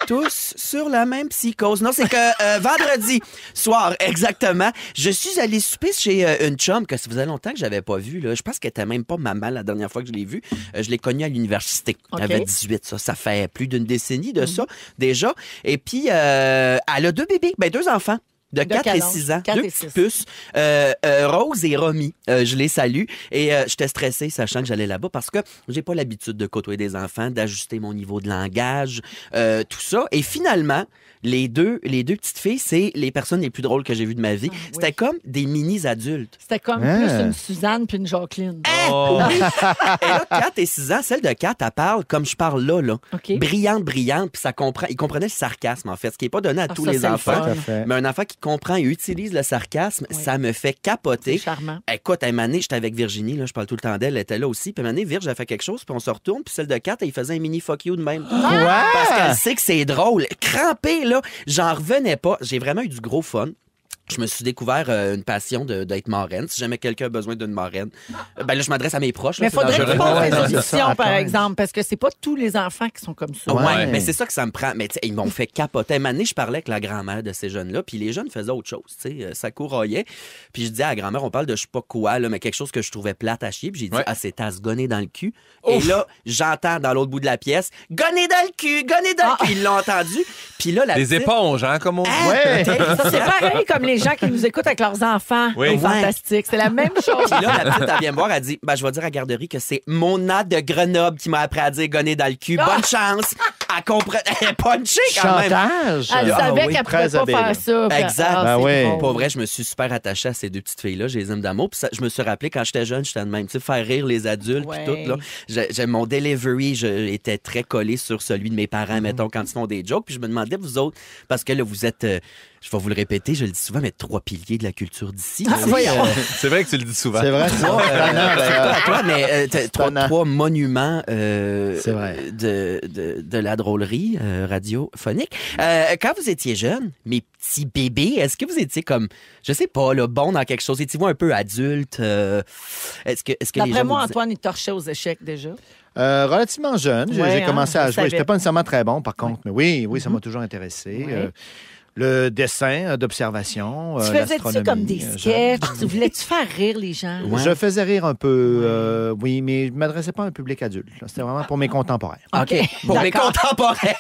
tous sur la même psychose. Non, c'est que euh, vendredi soir, exactement, je suis allé souper chez euh, une chum que ça faisait longtemps que j'avais pas vue. Là. Je pense qu'elle était même pas maman la dernière fois que je l'ai vue. Euh, je l'ai connue à l'université. Okay. Elle avait dix-huit, ça. Ça fait plus d'une décennie de ça, déjà. Et puis, euh, elle a deux bébés, ben deux enfants. De, De quatre quel et âge? six ans. quatre Deux et petites six. puces. Euh, euh, Rose et Romy. Euh, je les salue. Et euh, j'étais stressée, sachant que j'allais là-bas, parce que j'ai pas l'habitude de côtoyer des enfants, d'ajuster mon niveau de langage, euh, tout ça. Et finalement, les deux, les deux petites filles, c'est les personnes les plus drôles que j'ai vues de ma vie. Ah, oui. C'était comme des mini-adultes. C'était comme Ah. plus une Suzanne puis une Jacqueline. Oh. Et là, quatre et six ans, celle de quatre, elle parle comme je parle là, là. OK. Brillante, brillante, puis ça comprend. Il comprenait le sarcasme, en fait, ce qui n'est pas donné à Ah, tous ça, les c'est le enfants. fun. Tout à fait. Mais un enfant qui comprend et utilise le sarcasme, Oui. ça me fait C'est capoter. charmant. Écoute, à un moment donné, j'étais avec Virginie, là, je parle tout le temps d'elle, elle était là aussi. Puis à un moment donné, Virge a fait quelque chose, puis on se retourne, puis celle de quatre, elle faisait un mini fuck you de même. Parce qu'elle sait que c'est drôle. Crampé, là, j'en revenais pas. J'ai vraiment eu du gros fun. Je me suis découvert euh, une passion de- d'être marraine. Si jamais quelqu'un a besoin d'une marraine, euh, ben là, je m'adresse à mes proches. là, Mais c'est faudrait que tu dangereux. fasses Ouais, des non, c'est auditions, ça, par attends. exemple, parce que c'est pas tous les enfants qui sont comme ça. Ouais, Ouais. mais c'est ça que ça me prend. Mais tu sais, ils m'ont fait capoter. Un moment donné, je parlais avec la grand-mère de ces jeunes-là, puis les jeunes faisaient autre chose, tu sais, euh, ça couraillait. Puis je disais à la grand-mère, on parle de je sais pas quoi, là, mais quelque chose que je trouvais plate à chier. Puis j'ai dit, Ouais. ah, c'est à se gonner dans le cul. Et là, j'entends dans l'autre bout de la pièce, gonner dans le cul, gonner dans le cul. Ils l'ont entendu. Puis là, la Des petite- éponges, hein, comme on dit. Ouais. Ça, c'est pareil comme les gens qui nous écoutent avec leurs enfants. Oui. C'est Ouais. fantastique. C'est la même chose. Puis là, la petite, elle vient me voir, elle dit, ben, je vais dire à la garderie que c'est Mona de Grenoble qui m'a appris à dire gonner dans le cul. Bonne chance. Elle comprend. Elle est punchée quand même. Chantage. Elle Ah savait oui, qu'elle pouvait très pas habile. faire ça. Puis- Exact. Ah, Ben c'est oui. drôle. Pour vrai, je me suis super attaché à ces deux petites filles-là. Je les aime d'amour. Puis ça, je me suis rappelé quand j'étais jeune, j'étais de même. Tu sais, faire rire les adultes, Ouais. puis tout. Là. J'ai, j'ai- mon delivery, je étais très collé sur celui de mes parents, mettons, quand ils font des jokes. Puis je me demandais, vous autres, parce que là, vous êtes, euh, je vais vous le répéter, je le dis souvent, mais trois piliers de la culture d'ici. Ah, tu sais, voyons. euh, C'est vrai que tu le dis souvent. C'est vrai, c'est euh, surprenant, surtout d'ailleurs. à toi, mais euh, t'as trois, Étonnant. trois monuments euh, C'est vrai. De, de, de la drôlerie euh, radiophonique. Euh, quand vous étiez jeune, mes petits bébés, est-ce que vous étiez comme, je sais pas, là, bon dans quelque chose? Étiez-vous un peu adulte? Euh, est-ce que, est-ce que les D'après gens moi, vous disaient- Antoine, il torchait aux échecs déjà. Euh, relativement jeune. J'ai Ouais, j'ai commencé hein, à je jouer. savais. J'étais pas nécessairement très bon, par contre. Mais oui, oui, ça m'a toujours intéressé. Ouais. Euh, le dessin euh, d'observation, Tu euh, faisais-tu l'astronomie, comme des euh, sketchs? Tu voulais-tu faire rire les gens? Ouais. Je faisais rire un peu, euh, oui, mais je ne m'adressais pas à un public adulte. là. C'était vraiment pour mes contemporains. OK. Pour mes D'accord. contemporains.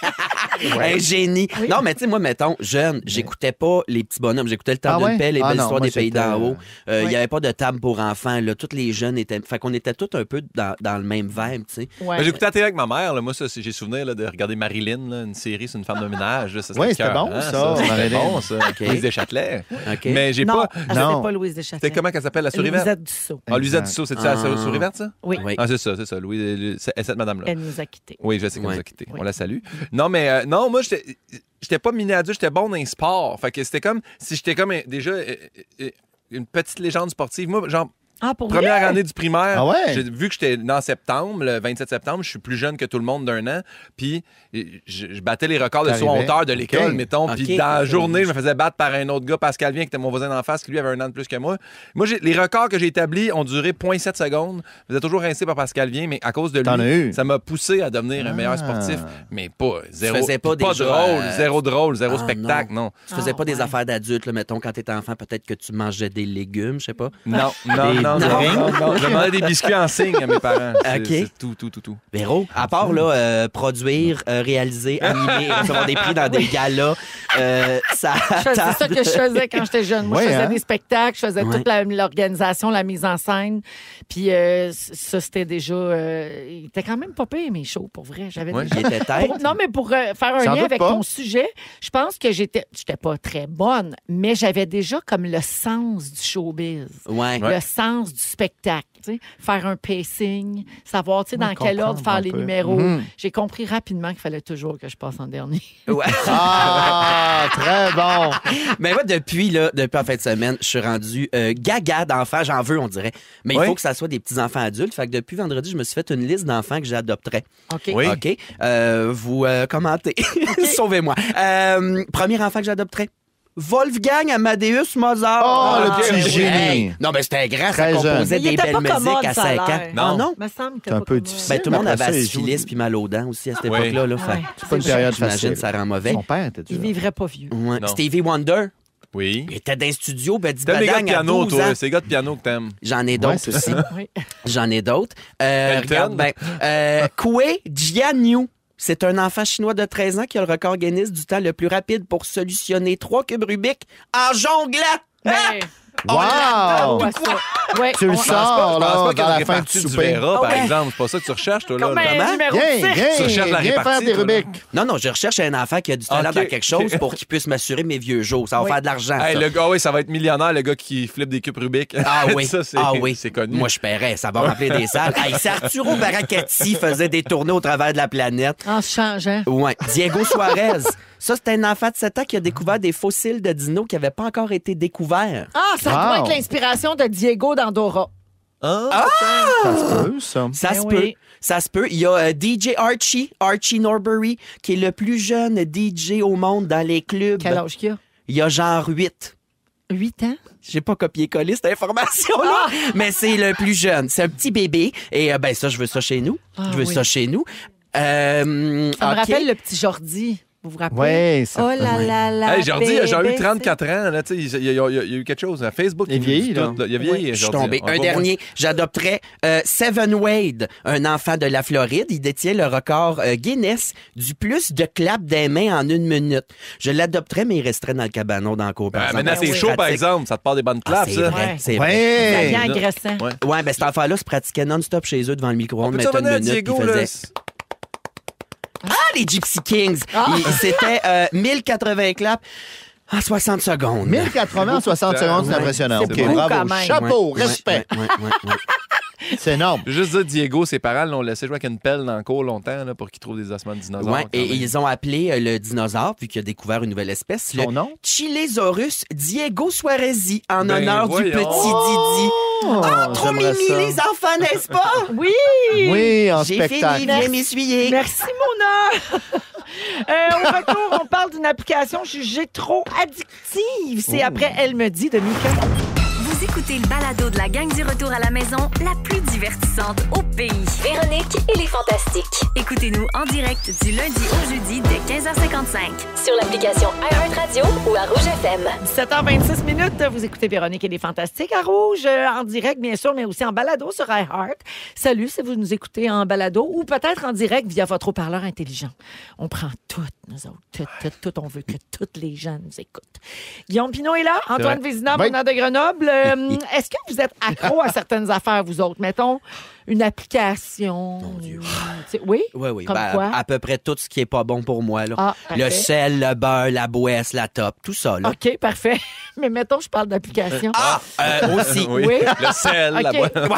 Un génie. Oui. Non, mais tu sais, moi, mettons, jeune, j'écoutais pas les petits bonhommes. J'écoutais le temps Ah d'une ouais? paix, les Ah belles non, histoires moi, des pays c'était, d'en haut. Euh, Il Ouais. y avait pas de table pour enfants. Là. Tous les jeunes étaient. Fait qu'on était tous un peu dans, dans le même vibe, tu sais. Ouais. Ben, J'écoutais la télé avec ma mère. Là. Moi, ça, c'est- j'ai souvenir là, de regarder Marilyn, là, une série sur une femme de ménage. là. Ça, Ouais, c'était écœurant, bon, ça, C'était Marilyn. bon, ça. Louise Deschâtelet. OK. Mais j'ai non, pas. elle s'appelait Non. pas Louise Deschâtelet. C'était comment qu'elle s'appelle, la souris verte? Louisette Dussault. Ah, Louisette Exact. Dussault, c'est ça, Ah. la souris verte, ça? Oui. Oui. Ah, c'est ça, c'est ça. Louis, c'est cette madame-là. Elle nous a quittés. Oui, je sais qu'elle Ouais. nous a quittés. Oui. On la salue. Non, mais euh, non, moi, j'étais j'étais pas mini-adulte, j'étais bon dans les sports. Fait que c'était comme si j'étais comme euh, déjà euh, euh, une petite légende sportive. Moi, genre, Ah, pour première vrai? année du primaire, Ah ouais? j'ai- vu que j'étais né en septembre, le vingt-sept septembre, je suis plus jeune que tout le monde d'un an. Puis euh, je, je battais les records de saut en T'arrivais. hauteur de l'école, OK. mettons. Puis OK. dans la journée, je me faisais battre par un autre gars, Pascal Vien, qui était mon voisin d'en face, qui lui avait un an de plus que moi. Moi, j'ai- les records que j'ai établis ont duré zéro virgule sept secondes. Je faisais toujours rincé par Pascal Vien, mais à cause de T'en as eu? lui, ça m'a poussé à devenir un meilleur Ah. sportif. Mais pas zéro. faisais pas pas déjà, drôle, euh, zéro drôle, zéro Ah, spectacle, non. Tu faisais Ah, pas des ouais. affaires d'adultes, là, mettons, quand t'étais enfant, peut-être que tu mangeais des légumes, je sais pas. Non, non, Des non, non, puddings? non, non. Je demandais des biscuits en signe à mes parents. C'est- OK. c'est tout, tout, tout, tout. Véro, à part là, euh, produire, euh, réaliser, animer, recevoir des prix dans des galas, euh, ça. Je faisais ça que je faisais quand j'étais jeune. Moi, Ouais, je faisais hein? des spectacles, je faisais Ouais. toute la- l'organisation, la mise en scène. Puis euh, c- ça, c'était déjà... euh, il était quand même pas pire, mes shows, pour vrai. J'avais Ouais. déjà... Il était tête. Pour- non, mais pour euh, faire un Sans lien doute avec pas. ton sujet, je pense que j'étais... J'étais pas très bonne, mais j'avais déjà comme le sens du showbiz. Ouais. Le sens du spectacle. tu sais. Faire un pacing, savoir tu sais, dans Ouais, quel ordre comprendre faire un les peu. numéros. Mhm. J'ai compris rapidement qu'il fallait toujours que je passe en dernier. Ouais. Ah, très bon. Mais moi, depuis, là, depuis en fin de semaine, je suis rendu euh, gaga d'enfants. J'en veux, on dirait. Mais il Oui. faut que ça soit des petits-enfants adultes. Fait que depuis vendredi, je me suis fait une liste d'enfants que j'adopterais. OK. Oui. OK? Euh, vous euh, commentez. Sauvez-moi. Euh, premier enfant que j'adopterais. Wolfgang Amadeus Mozart. Oh, le Ah, petit ben oui. génie. Hey, non, mais c'était grand, ça Très jeune. composait Mais il des était belles pas musiques commode, à ça a cinq ans. l'air. Ah non? Me semble que C'est un peu pas difficile. Ben, tout le monde Mais avait après la ça, il joue- syphilis puis mal aux dents aussi à cette Oui. époque-là. Là, fait- Ouais. C'est pas une période J'imagine facile. que ça rend mauvais. Son père était dur. Il vivrait pas vieux. Ouais. Non. Stevie Wonder, Oui. il était dans un studio, ben, dit T'aimes les gars de badang à piano, douze toi. ans. C'est les gars de piano que t'aimes. J'en ai Ouais, d'autres c'est aussi. ça. Oui. J'en ai d'autres. Euh, Elton. regarde, ben, euh, Kue Jianyu. C'est un enfant chinois de treize ans qui a le record Guinness du temps le plus rapide pour solutionner trois cubes Rubik en jonglant. Ben, Wow! ouais, ça. Ouais, Tu le on- sors, Je pense là, pas qu'il y dans a la une fin du répartie du souper. Vera, Ah par ouais. exemple. C'est pas ça que tu recherches, toi, là. Comme un Comment? numéro de Viens, cirque. viens, Tu recherches la viens faire répartie, des toi, là. Rubik. Non, non, je recherche un enfant qui a du talent Ok. dans quelque chose pour qu'il puisse m'assurer mes vieux jours. Ça va Oui. faire de l'argent. Hey, ça. le gars, oui, ça va être millionnaire, le gars qui flippe des cubes Rubik. Ah oui, ça, c'est, ah oui. c'est connu. Moi, je paierais. Ça va remplir des salles. Hey, si Arturo Baracati faisait des tournées au travers de la planète. En se changeant. Ouais. Diego Suarez. Ça, c'est un enfant de sept ans qui a découvert des fossiles de dinos qui n'avaient pas encore été découverts. Ah, ça Wow. doit être l'inspiration de Diego d'Andorra. Ah! Ça se peut, ça. Ça Ben se oui. peut. Ça se peut. Il y a euh, D J Archie, Archie Norbury, qui est le plus jeune D J au monde dans les clubs. Quel âge qu'il a? Il y a genre huit. Huit ans? J'ai pas copié-collé cette information-là, Ah! mais c'est le plus jeune. C'est un petit bébé. Et euh, ben ça, je veux ça chez nous. Ah, je veux oui. ça chez nous. Euh, Ça me ok. rappelle le petit Jordi. Vous vous rappelez? Ouais, ça- Oh là là là. Hey, Jordi, il a genre eu bébé, trente-quatre ans. Là, tu sais, il, y a, il y a- il y a eu quelque chose. Facebook, Il est vieilli, là. Il a vieilli, Je suis Jordi. tombé. On va Un voir. dernier, j'adopterais euh, Seven Wade, un enfant de la Floride. Il détient le record euh, Guinness du plus de claps des mains en une minute. Je l'adopterais, mais il resterait dans le cabanon dans le cour. par Ben, exemple. maintenant, c'est C'est chaud, par pratique. exemple. Ça te part des bonnes Ah, claps, c'est ça. vrai, Ouais. c'est vrai. Ça Ouais! devient agressant. Ouais. Ouais, ben cet enfant-là se pratiquait non-stop chez eux devant le micro-ondes, On peut-tu mettait une revenir à minute, Diego, puis il là? faisait... Ah, les Gypsy Kings! Ah. Il- C'était euh, mille quatre-vingts claps en soixante secondes. mille quatre-vingts en soixante secondes, c'est Ouais. impressionnant. C'est OK, beaucoup bravo. quand même. Chapeau, Ouais, respect. ouais, ouais, ouais, ouais. C'est énorme. Je veux juste dire, Diego, ses parents l'ont laissé jouer avec une pelle dans le cours longtemps là, pour qu'il trouve des ossements de dinosaures. Ouais, quand et même. ils ont appelé euh, le dinosaure, vu qu'il a découvert une nouvelle espèce, Son le nom? Chilesaurus Diego Suarezi, en Ben, honneur du voyons. petit Didi. Oh, Ah, trop j'aimerais mimi, ça. les enfants, n'est-ce pas? Oui! Oui, en J'ai spectacle. fini, viens m'essuyer. Merci, Mona! Euh, au retour, on parle d'une application jugée trop addictive. C'est après Elle me dit de Mika. Vous écoutez le balado de la gang du retour à la maison, la plus divertissante au pays. Véronique et les Fantastiques. Écoutez-nous en direct du lundi au jeudi dès quinze heures cinquante-cinq. Sur l'application iHeartRadio ou à Rouge F M. dix-sept heures vingt-six minutes, vous écoutez Véronique et les Fantastiques à Rouge, euh, en direct, bien sûr, mais aussi en balado sur iHeart. Salut si vous nous écoutez en balado ou peut-être en direct via votre haut-parleur intelligent. On prend tout, nous autres. Tout, tout, tout. On veut que tous les gens nous écoutent. Guillaume Pinot est là. Antoine Vézina, Oui. venant de Grenoble. Euh, Est-ce que vous êtes accro à certaines affaires, vous autres? Mettons, une application. Mon Dieu. Tu sais, Oui? Oui, oui. Comme ben, quoi? à peu près tout ce qui est pas bon pour moi. Là. Ah, le parfait. sel, le beurre, la boisse, la top, tout ça. Là. OK, parfait. Mais mettons, je parle d'application. Ah, euh, aussi. Oui. Oui. Le sel, la OK. boîte. Il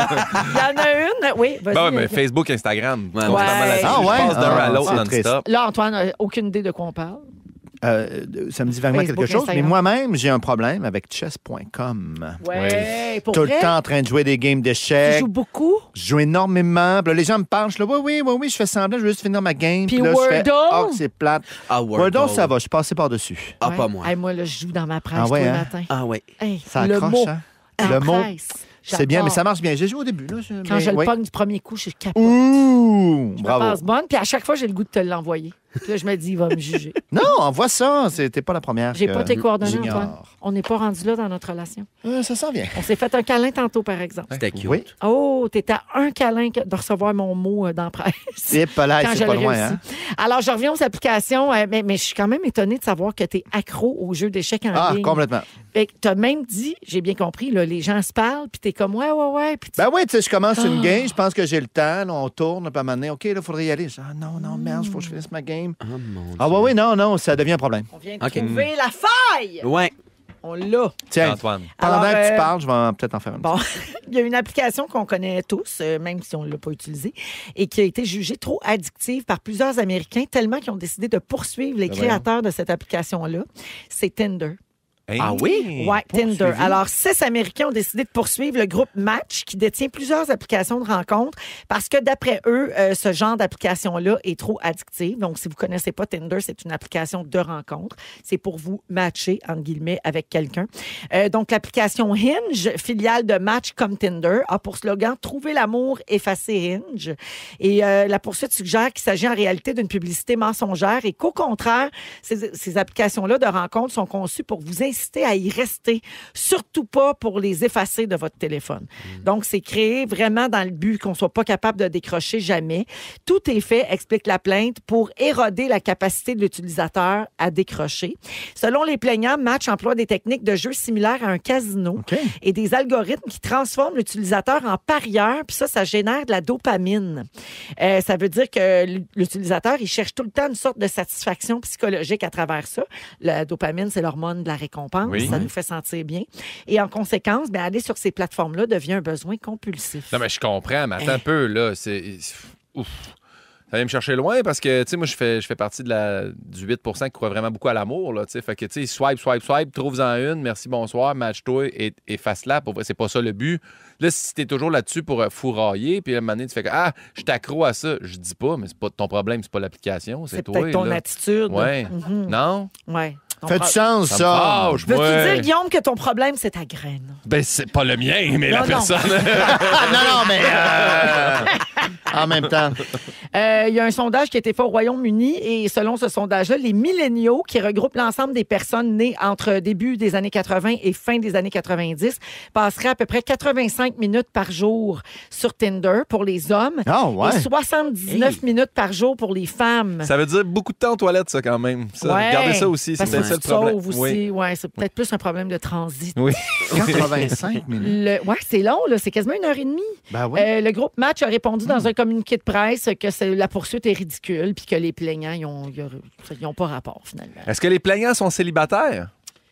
y en a une. Oui, vas-y. Ben ouais, mais euh, Facebook, Instagram. Ouais, constamment ouais. là-dessus. Ah, ouais? Je passe d'un Ah, à l'autre c'est non-stop. Là, Antoine n'a aucune idée de quoi on parle. Euh, ça me dit vaguement Facebook, quelque chose, Instagram. mais moi-même, j'ai un problème avec chess point com. Ouais, pour Tout vrai, le temps en train de jouer des games tu d'échecs. joues beaucoup. Je joue énormément. Puis là, les gens me parlent. Je suis là, oui, oui, oui, oui, je fais semblant, je veux juste finir ma game. Puis là, je fais, Wordle? oh, c'est plate. Ah, Wordle. Wordle, ça va, je suis passé par-dessus. Ah, Ouais. pas moi. Hey, moi, là, je joue dans ma presse Ah ouais, tous les hein? matins. Ah, oui. Hey, Ça le accroche, mot. hein? en Le mot, presse. c'est bien, mais ça J'adore. marche bien. J'ai joué au début. Là, je- Quand mais- je le oui. pogne du premier coup, je capote. Ouh, Je me bravo. passe bonne, puis à chaque fois, j'ai le goût de te l'envoyer. Puis là, je me dis, il va me juger. Non, envoie ça. C'était pas la première. J'ai que pas tes coordonnées, j'ignore. Antoine. On n'est pas rendu là dans notre relation. Euh, ça s'en vient. On s'est fait un câlin tantôt, par exemple. C'était cute. Oui. Oh, t'étais à un câlin que- de recevoir mon mot euh, dans la presse. C'est pas là, Quand c'est je pas l'ai loin. réussi. Hein? Alors, je reviens aux applications, euh, mais, mais je suis quand même étonnée de savoir que tu es accro aux jeux d'échecs en Ah, ligne. complètement. Tu as même dit, j'ai bien compris, là, les gens se parlent, puis tu es comme, ouais, ouais, ouais. Puis tu- Ben oui, tu sais, je commence une Ah. game, je pense que j'ai le temps, là, on tourne, puis à un moment donné, OK, là, il faudrait y aller. Je dis, ah non, non, merde, il faut que je finisse ma game. Ah, mon Dieu. Ah, ouais, oui, non, non, ça devient un problème. On vient de OK. trouver la faille. Ouais. On l'a. Tiens, Antoine. pendant Alors, que euh, tu parles, je vais peut-être en faire une. Bon, il y a une application qu'on connaît tous, euh, même si on ne l'a pas utilisée, et qui a été jugée trop addictive par plusieurs Américains, tellement qu'ils ont décidé de poursuivre les Ben créateurs de cette application-là. C'est Tinder. Hey. Ah oui? Ouais, Tinder. Poursuivi. Alors, six Américains ont décidé de poursuivre le groupe Match qui détient plusieurs applications de rencontres parce que d'après eux, euh, ce genre d'application-là est trop addictive. Donc, si vous connaissez pas Tinder, c'est une application de rencontre. C'est pour vous matcher, entre guillemets, avec quelqu'un. Euh, donc, l'application Hinge, filiale de Match comme Tinder, a pour slogan « Trouver l'amour, effacer Hinge ». Et euh, la poursuite suggère qu'il s'agit en réalité d'une publicité mensongère et qu'au contraire, ces, ces applications-là de rencontres sont conçues pour vous inciter à y rester, surtout pas pour les effacer de votre téléphone. Mmh. Donc, c'est créé vraiment dans le but qu'on soit pas capable de décrocher jamais. Tout est fait, explique la plainte, pour éroder la capacité de l'utilisateur à décrocher. Selon les plaignants, Match emploie des techniques de jeu similaires à un casino Okay. et des algorithmes qui transforment l'utilisateur en parieur, puis ça, ça génère de la dopamine. Euh, ça veut dire que l'utilisateur, il cherche tout le temps une sorte de satisfaction psychologique à travers ça. La dopamine, c'est l'hormone de la récompense. Oui. Ça nous fait sentir bien. Et en conséquence, bien, aller sur ces plateformes-là devient un besoin compulsif. Non, mais je comprends, mais attends un peu, là. C'est. Ouf. Ça vient me chercher loin parce que, tu sais, moi, je fais, je fais partie de la, du huit pour cent qui croit vraiment beaucoup à l'amour, là, tu sais. Fait que, tu sais, swipe, swipe, swipe, trouve-en une, merci, bonsoir, match-toi et, et fasse-la. Pour vrai, c'est pas ça le but. Là, si t'es toujours là-dessus pour euh, fourrailler, puis à un moment donné, tu fais que, ah, je t'accro à ça. Je dis pas, mais c'est pas ton problème, c'est pas l'application, c'est, C'est toi. peut-être ton là. attitude. Ouais. Mhm. Non? Ouais. Ton Fait pro- du sens, Ça me ça. fâche, Veux-tu moi. dire, Guillaume, que ton problème, c'est ta graine? Ben, c'est pas le mien, mais Non, la non. personne. Ah, non, non, mais euh, en même temps. Euh, Il y a un sondage qui a été fait au Royaume-Uni et selon ce sondage-là, les milléniaux, qui regroupent l'ensemble des personnes nées entre début des années quatre-vingts et fin des années quatre-vingt-dix, passeraient à peu près quatre-vingt-cinq minutes par jour sur Tinder pour les hommes Ah, ouais. et soixante-dix-neuf Hey. minutes par jour pour les femmes. Ça veut dire beaucoup de temps aux toilettes, ça, quand même. Ça, Ouais. Regardez ça aussi, c'est Parce peut-être que ça le tu problème. sauves aussi. Oui. Ouais, c'est peut-être plus un problème de transit. Oui. quatre-vingt-cinq minutes. Le... Ouais, c'est long, là. C'est quasiment une heure et demie. Ben oui. Euh, le groupe Match a répondu dans un communiqué de presse que c'est- la poursuite est ridicule puis que les plaignants, ils n'ont ils ont pas rapport, finalement. Est-ce que les plaignants sont célibataires?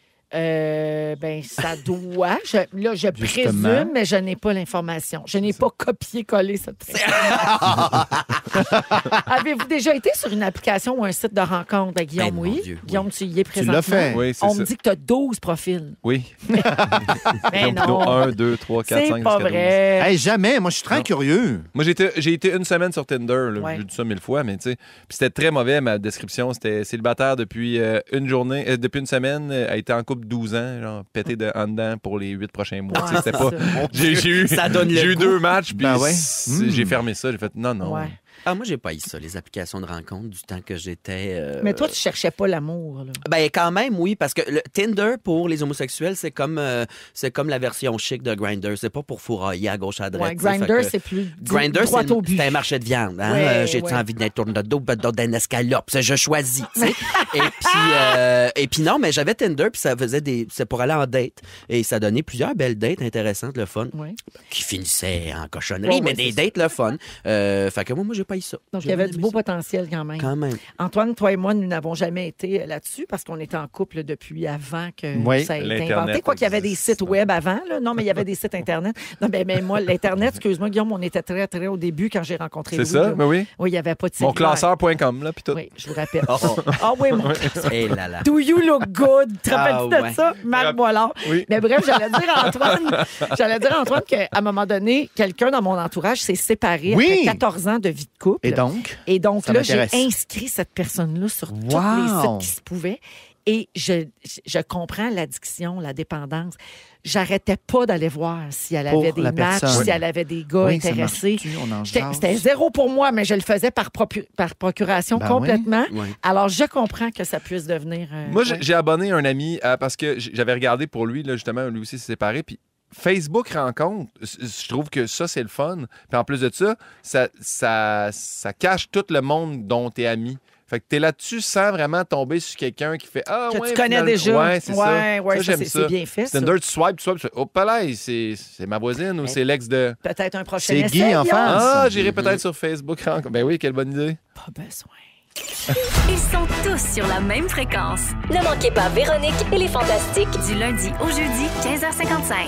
Euh, ben, ça doit. Je, là, je Justement. présume, mais je n'ai pas l'information. Je n'ai pas copié-collé cette Avez-vous déjà été sur une application ou un site de rencontre, ben, Guillaume? Ben, mon oui. Dieu, oui. Guillaume, tu y es Tu présentement. l'as fait. Oui, c'est On ça. me dit que tu as douze profils. Oui. Mais non. un, deux, trois, quatre, C'est cinq, pas jusqu'à douze. vrai. Hey, jamais. Moi, je suis très Non. curieux. Moi, j'ai été, j'ai été une semaine sur Tinder. Là. Ouais. J'ai dit ça mille fois, mais tu sais. Puis c'était très mauvais, ma description. C'était célibataire depuis euh, une journée, euh, depuis une semaine, euh, a été en couple douze ans, genre pété de en dedans pour les huit prochains mois. Tu sais, Ouais, c'était c'est pas. ça. J'ai, j'ai eu, Ça donne le j'ai eu goût. deux matchs, puis Ben ouais. c'est- Mm. j'ai fermé ça. J'ai fait non, non. Ouais. Ah, moi, j'ai pas eu ça, les applications de rencontre du temps que j'étais. euh, Mais toi, tu cherchais pas l'amour. Là. Ben, quand même, oui, parce que le Tinder pour les homosexuels, c'est comme, euh, c'est comme la version chic de Grindr. C'est pas pour fourrailler à gauche, à droite. Ouais, tu sais, fait Grindr, que- c'est plus Grindr, droit c'est au but. c'est un marché de viande. Hein? Ouais, Euh, J'ai-tu ouais. envie d'être tourne de dos, ben, d'autres d'un escalope? Ça, je choisis. tu sais. et, puis, euh, et puis non, mais j'avais Tinder, puis ça faisait des. C'est pour aller en date. Et ça donnait plusieurs belles dates intéressantes, le fun, Ouais. qui finissaient en cochonnerie, Ouais, ouais, mais c'est des ça. dates, le fun. Euh, fait que moi, moi, j'ai pas eu ça. Donc, J'ai il y avait bien du aimé beau ça. potentiel quand même. Quand même. Antoine, toi et moi, nous n'avons jamais été euh, là-dessus parce qu'on était en couple depuis avant que Oui. ça ait été L'Internet inventé. Quoi qu'il y avait des existe. sites web avant. Là. Non, mais il y avait des sites Internet. Non, mais, mais moi, l'Internet, excuse-moi, Guillaume, on était très, très au début quand j'ai rencontré C'est Louis. ça? là. Ben oui. Oui, il n'y avait pas de site Mon web. classeur point com, là, puis tout. Oui, je vous rappelle. Ah oui, mon classeur. Et là là. Do you look good? Tu te rappelles-tu Ah, de ouais. ça? Marc Boilard. Oui. Mais bref, j'allais dire à Antoine, j'allais dire à Antoine qu'à un moment donné, quelqu'un dans mon entourage s'est séparé Oui. après quatorze ans de vie de couple. Et donc? Et donc Ça là, j'ai m'intéresse. inscrit cette personne-là sur tous les Wow. sites qui se pouvaient. Et je, je comprends l'addiction, la dépendance. J'arrêtais pas d'aller voir si elle Pour avait des la matchs, personne. si elle avait des gars Oui, ça intéressés. marche-tu? On en J'étais- jase. C'était zéro pour moi, mais je le faisais par, propu- par procuration Ben complètement. oui. Ouais. Alors, je comprends que ça puisse devenir... euh, Moi, j'ai ouais. j'ai abonné un ami euh, parce que j- j'avais regardé pour lui, là, justement, lui aussi s'est séparé. Puis Facebook rencontre, c- je trouve que ça, c'est le fun. Puis en plus de ça, ça, ça, ça cache tout le monde dont tu es ami. Fait que t'es là-dessus sans vraiment tomber sur quelqu'un qui fait Ah, Que ouais, tu connais finalement- déjà. Ouais, c'est Ouais, ça. ouais, ça, ça, j'aime c'est- ça. c'est bien fait, ça. Tinder, tu swipes, tu swipes, tu fais Oh, palais, c'est c'est ma voisine ou c'est l'ex de. Peut-être un prochain C'est essai, Guy Guillaume. en face. Ah, j'irai peut-être sur Facebook rencontre. Ben oui, quelle bonne idée. Pas besoin. Ils sont tous sur la même fréquence. Ne manquez pas Véronique et les Fantastiques. Du lundi au jeudi, quinze heures cinquante-cinq.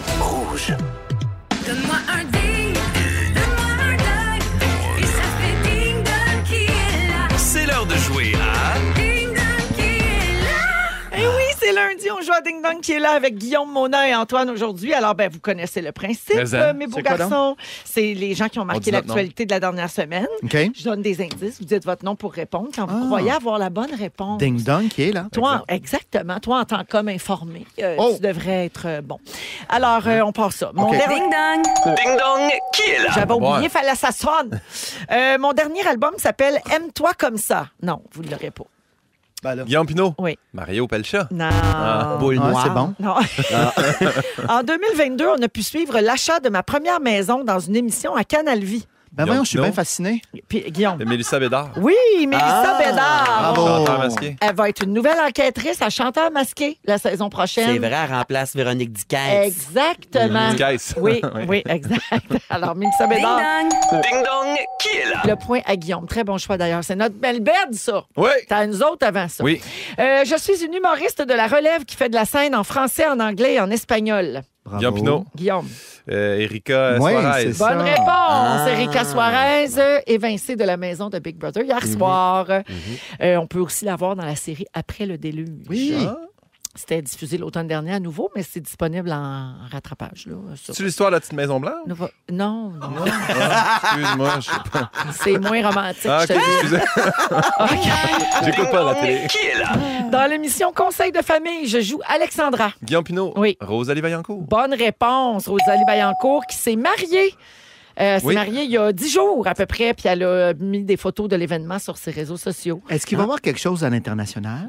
Donne-moi un ding, donne-moi un ding, et ça fait ding dong qui est là. C'est l'heure de jouer à... Ding dong qui est là. Eh oui, c'est lundi, on joue à Ding Dong qui est là avec Guillaume, Mona et Antoine aujourd'hui. Alors, ben, vous connaissez le principe, euh, mes beaux garçons. C'est les gens qui ont marqué l'actualité de la dernière semaine. Okay. Je donne des indices. Vous dites votre nom pour répondre quand vous ah. croyez avoir la bonne réponse. Ding Dong qui est là. Toi, exactement. Toi, en tant qu'homme informé, euh, oh. tu devrais être euh, bon. Alors, euh, on part ça. Mon okay. dernier... Ding Dong. Ding Dong qui est là. J'avais oublié, Ouais. fallait ça sonne. Euh, mon dernier album s'appelle Aime-toi comme ça. Non, vous ne l'aurez pas. Ben là. Guillaume Pinot. Oui. Mario Pelcha. Non. Ah. Boule Ah, noire. c'est bon. Non. En deux mille vingt-deux, on a pu suivre l'achat de ma première maison dans une émission à Canal Vie. Ben voyons, je suis Guillaume bien fasciné. Puis, Guillaume. Mélissa Bédard. Oui, Mélissa Ah. Bédard. Bravo. Chanteur masqué. Elle va être une nouvelle enquêtrice à Chanteur masqué la saison prochaine. C'est vrai, elle remplace Véronique Dicaise. Exactement. Dicaise. Oui, Oui. oui, exact. Alors, Mélissa Ding Bédard. Dong. Ding Dong qui est là. Le point à Guillaume. Très bon choix d'ailleurs. C'est notre belle bête, ça. Oui. T'as nous autres avant ça. Oui. Euh, je suis une humoriste de la relève qui fait de la scène en français, en anglais et en espagnol. Bravo. Guillaume Pinot. Guillaume. Euh, Erika Oui, Suarez. c'est ça. Bonne réponse. Ah. Erika Suarez, euh, évincée de la maison de Big Brother hier soir. Euh, on peut aussi la voir dans la série Après le déluge. Oui. Ah. C'était diffusé l'automne dernier à nouveau, mais c'est disponible en rattrapage. Là, sur- C'est l'histoire de la petite maison blanche? Nouveau- Non, non. Ah, excuse-moi, je sais pas. C'est moins romantique, Ah, je te ok, le dis. excusez. J'écoute pas la télé. Qui est là? Dans l'émission Conseil de famille, je joue Alexandra. Guillaume Pinot. Oui. Rosalie Vaillancourt. Bonne réponse. Rosalie Vaillancourt qui s'est mariée. Euh, s'est Oui. mariée il y a dix jours à peu près, puis elle a mis des photos de l'événement sur ses réseaux sociaux. Est-ce qu'il va y avoir quelque chose à l'international?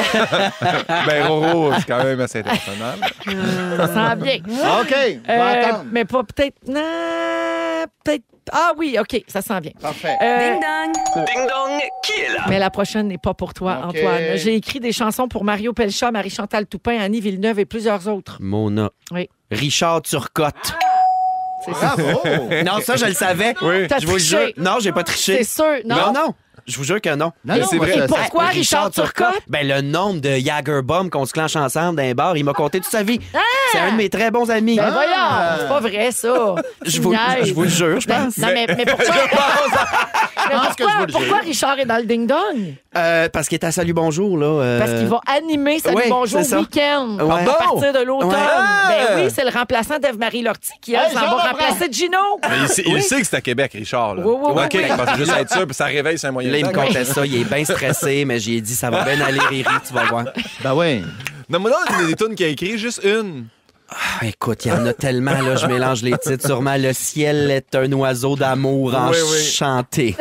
Ben, Roro, c'est quand même assez international. Ça sent bien. OK, on va Euh, attendre. mais pas peut-être. Non, peut-être. Ah oui, OK, ça sent bien. Parfait. Euh, Ding Dong. Ding Dong qui est là? mais la prochaine n'est pas pour toi, OK. Antoine. J'ai écrit des chansons pour Mario Pelcha, Marie-Chantal Toupin, Annie Villeneuve et plusieurs autres. Mona. Oui. Richard Turcotte. C'est ça. Bravo! Non, ça, je le savais. Oui. T'as Je vous le triché. jure. Non, j'ai pas triché. C'est sûr. Non. Non, non. Je vous jure que non. Non, non, c'est moi, vrai. ça- Et pourquoi Ah, Richard Turcotte? Ben, le nombre de Jagerbomb qu'on se clenche ensemble dans un bar, il m'a compté toute sa vie. C'est un de mes très bons amis. Ben voyons, c'est pas vrai, ça. Je Tu vous, niaises. je vous le jure, je pense. Non, mais, mais pourquoi? Mais pense que je pourquoi, vous le pourquoi jure. Richard est dans le ding-dong? Euh, parce qu'il est à Salut Bonjour, là. euh, Parce qu'il va animer Salut ouais, Bonjour c'est ça. Week-end Ouais. à partir de l'automne. Ouais. Ben oui, c'est le remplaçant d'Ève-Marie Lortie qui, elle, Hey, s'en j'en va apprends. remplacer Gino. Mais il, sait, il Oui. sait que c'est à Québec, Richard. Là. Oui, oui, oui, OK, oui. il pense juste à être sûr, puis ça réveille, c'est un moyen Là, il de me temps. comptait ça. Il est bien stressé, mais j'ai dit, ça va bien aller, Riri, tu vas voir. Ben oui. Non, moi, là, des, des tunes qu'il a écrit, juste une. Ah, écoute, il y en a tellement, là, je mélange les titres. Sûrement, le ciel est un oiseau d'amour Oui, oui. enchanté.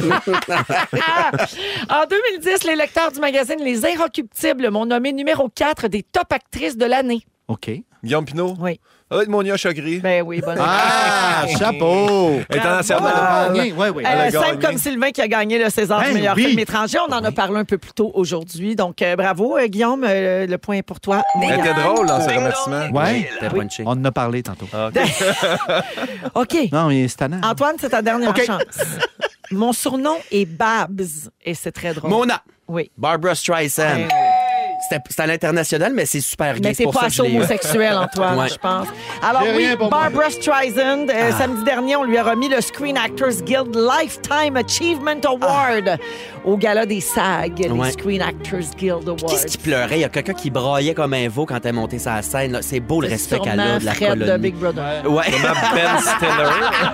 En deux mille dix, les lecteurs du magazine Les Inrecuptibles m'ont nommé numéro quatre des top actrices de l'année. OK. Guillaume Pinot. Oui. Ah, Monia Chagri. Ben oui, bonne Ah, chapeau! International. Oui, oui, oui. Euh, Elle a simple gagné. comme Sylvain qui a gagné le César Ben du meilleur oui. film étranger. On en a parlé un peu plus tôt aujourd'hui. Donc, euh, bravo, euh, Guillaume. euh, le point est pour toi. Elle était drôle dans ses Ding remerciements. Dong. Ouais. T'es punché. On en a parlé tantôt. Ah, OK. OK. Non, mais c'est tannant. Antoine, c'est ta dernière OK. chance. Mon surnom est Babs et c'est très drôle. Mona. Oui. Barbara Streisand. Ouais. C'était c'est à l'international, mais c'est super gay. Mais c'est t'es pour pas ça que assez je l'ai eu. homosexuel, Antoine, Ouais. je pense. Alors J'ai oui, rien pour moi. Barbara Streisand, euh, samedi dernier, on lui a remis le Screen Actors Guild Lifetime Achievement Award au gala des SAG, les Ouais. Screen Actors Guild Awards. Qu'est-ce qui pleurait? Il y a quelqu'un qui braillait comme un veau quand elle montait sa scène. là. C'est beau le C'est respect qu'elle sûrement a de la Fred colonie. de Big Brother. Ouais. Ben Stiller.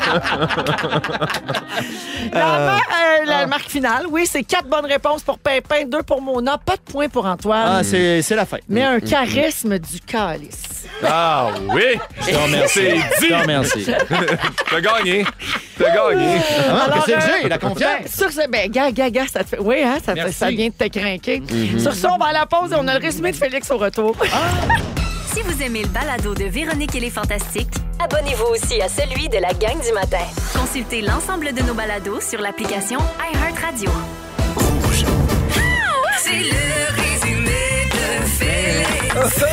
La, mar- euh, la marque finale, oui, c'est quatre bonnes réponses pour Pimpin, deux pour Mona, pas de point pour Antoine. Ah, c'est c'est la fête. mais un charisme du calice. Ah oui! Je te remercie. Je te remercie. T'as gagné. T'as gagné. Ah, Alors, qu'est-ce que euh, j'ai? La Ben, confiance. sur ce, ben, gars, gars, gars, ça te fait. Oui, hein, ça, te- Merci. ça vient de te craquer. Sur ce, on va à la pause et on a le résumé de Félix au retour. Si vous aimez le balado de Véronique et les Fantastiques, Abonnez-vous aussi à celui de la gang du matin. consultez l'ensemble de nos balados sur l'application iHeartRadio. C'est le résumé de Félix.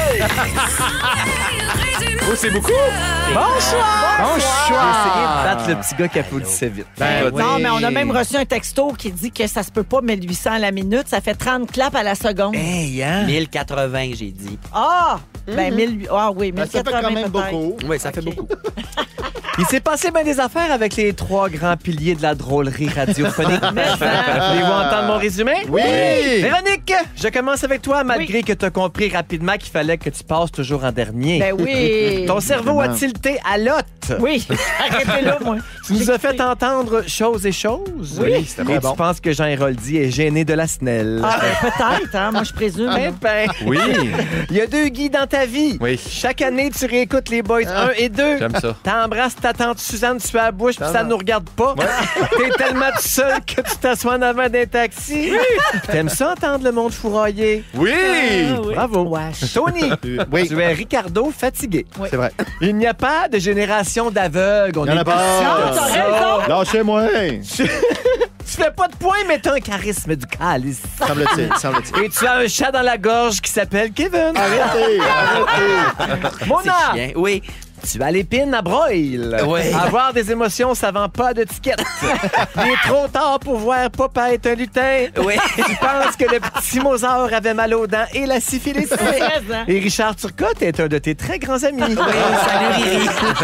Oh, c'est beaucoup. Bonsoir! Bonsoir! Battre le petit gars qui applaudissait vite. Ben oui. Non, mais on a même reçu un texto qui dit que ça se peut pas mille huit cents à la minute. Ça fait trente claps à la seconde. Hey, hein? mille quatre-vingts, j'ai dit. Ah! Ben, mille, ah oui, Ben, mille ça fait quatre-vingts quand même peut-être. beaucoup. Oui, ça fait Ok. beaucoup. Il s'est passé bien des affaires avec les trois grands piliers de la drôlerie radiophonique. Voulez-vous entendre mon résumé? Oui! Véronique, je commence avec toi, malgré que tu as compris rapidement qu'il fallait que tu passes toujours en dernier. Ben oui. Ton cerveau a Évidemment. tilté à l'autre. Oui, arrêtez là, moi. Tu nous as fait entendre choses et choses. Oui, c'était Et très tu bon. penses que Jean Héroldi est gêné de la snelle. Ah, ben, peut-être, hein, moi je présume. Ben, ben. Oui. Il y a deux Guy dans ta vie. Oui. Chaque année, tu réécoutes les Boys un et deux. J'aime ça. T'embrasses ta tante Suzanne sur la bouche, puis ça nous regarde pas. T'es tellement tout seul que tu t'assois en avant d'un taxi. Puis t'aimes ça entendre le monde fourrailler. Oui! Bravo. Wesh. Tony, Oui. tu es Ricardo fatigué. C'est vrai. Il n'y a pas de génération d'aveugles. On Il y en a est pas. Non, t'as raison. Lâchez-moi! Tu fais pas de point, mais t'as un charisme du calice. Semble-t-il, semble-t-il. Et tu as un chat dans la gorge qui s'appelle Kevin. Arrêtez! Arrêtez! Mona, C'est chiant. Oui. tu as l'épine à broil. Oui. Avoir des émotions, ça vend pas de tickets. Il est trop tard pour voir Papa est un lutin. Oui. Tu penses que le petit Mozart avait mal aux dents et la syphilis. hein? Et Richard Turcotte est un de tes très grands amis. Oui, salut Riri.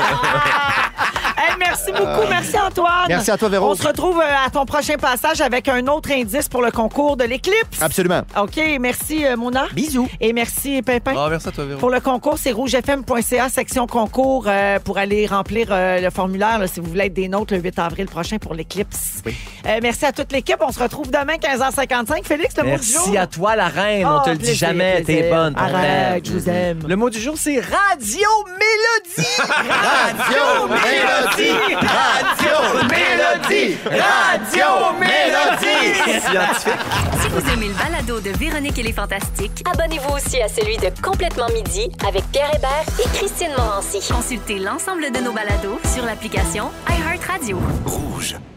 Hey, merci beaucoup. Merci, Antoine. Merci à toi, Véro. On se retrouve euh, à ton prochain passage avec un autre indice pour le concours de l'éclipse. Absolument. OK, merci, euh, Mona. Bisous. Et merci, Pimpin. Ah, merci à toi, Véro. Pour le concours, c'est rougefm point c a, section concours, euh, pour aller remplir euh, le formulaire là, si vous voulez être des nôtres le huit avril prochain pour l'éclipse. Oui. Euh, merci à toute l'équipe. On se retrouve demain, quinze heures cinquante-cinq. Félix, le mot du jour. Merci à toi, la reine. On Oh, te le dit plaisir, jamais. plaisir. T'es bonne. on Arrête, t'aime. je vous aime. Le mot du jour, c'est Radio Mélodie. Radio Mélodie! Radio Mélodie! Radio Mélodie! Scientifique. Si vous aimez le balado de Véronique et les Fantastiques, Abonnez-vous aussi à celui de Complètement Midi avec Pierre Hébert et Christine Morancy. consultez l'ensemble de nos balados sur l'application iHeartRadio. Rouge.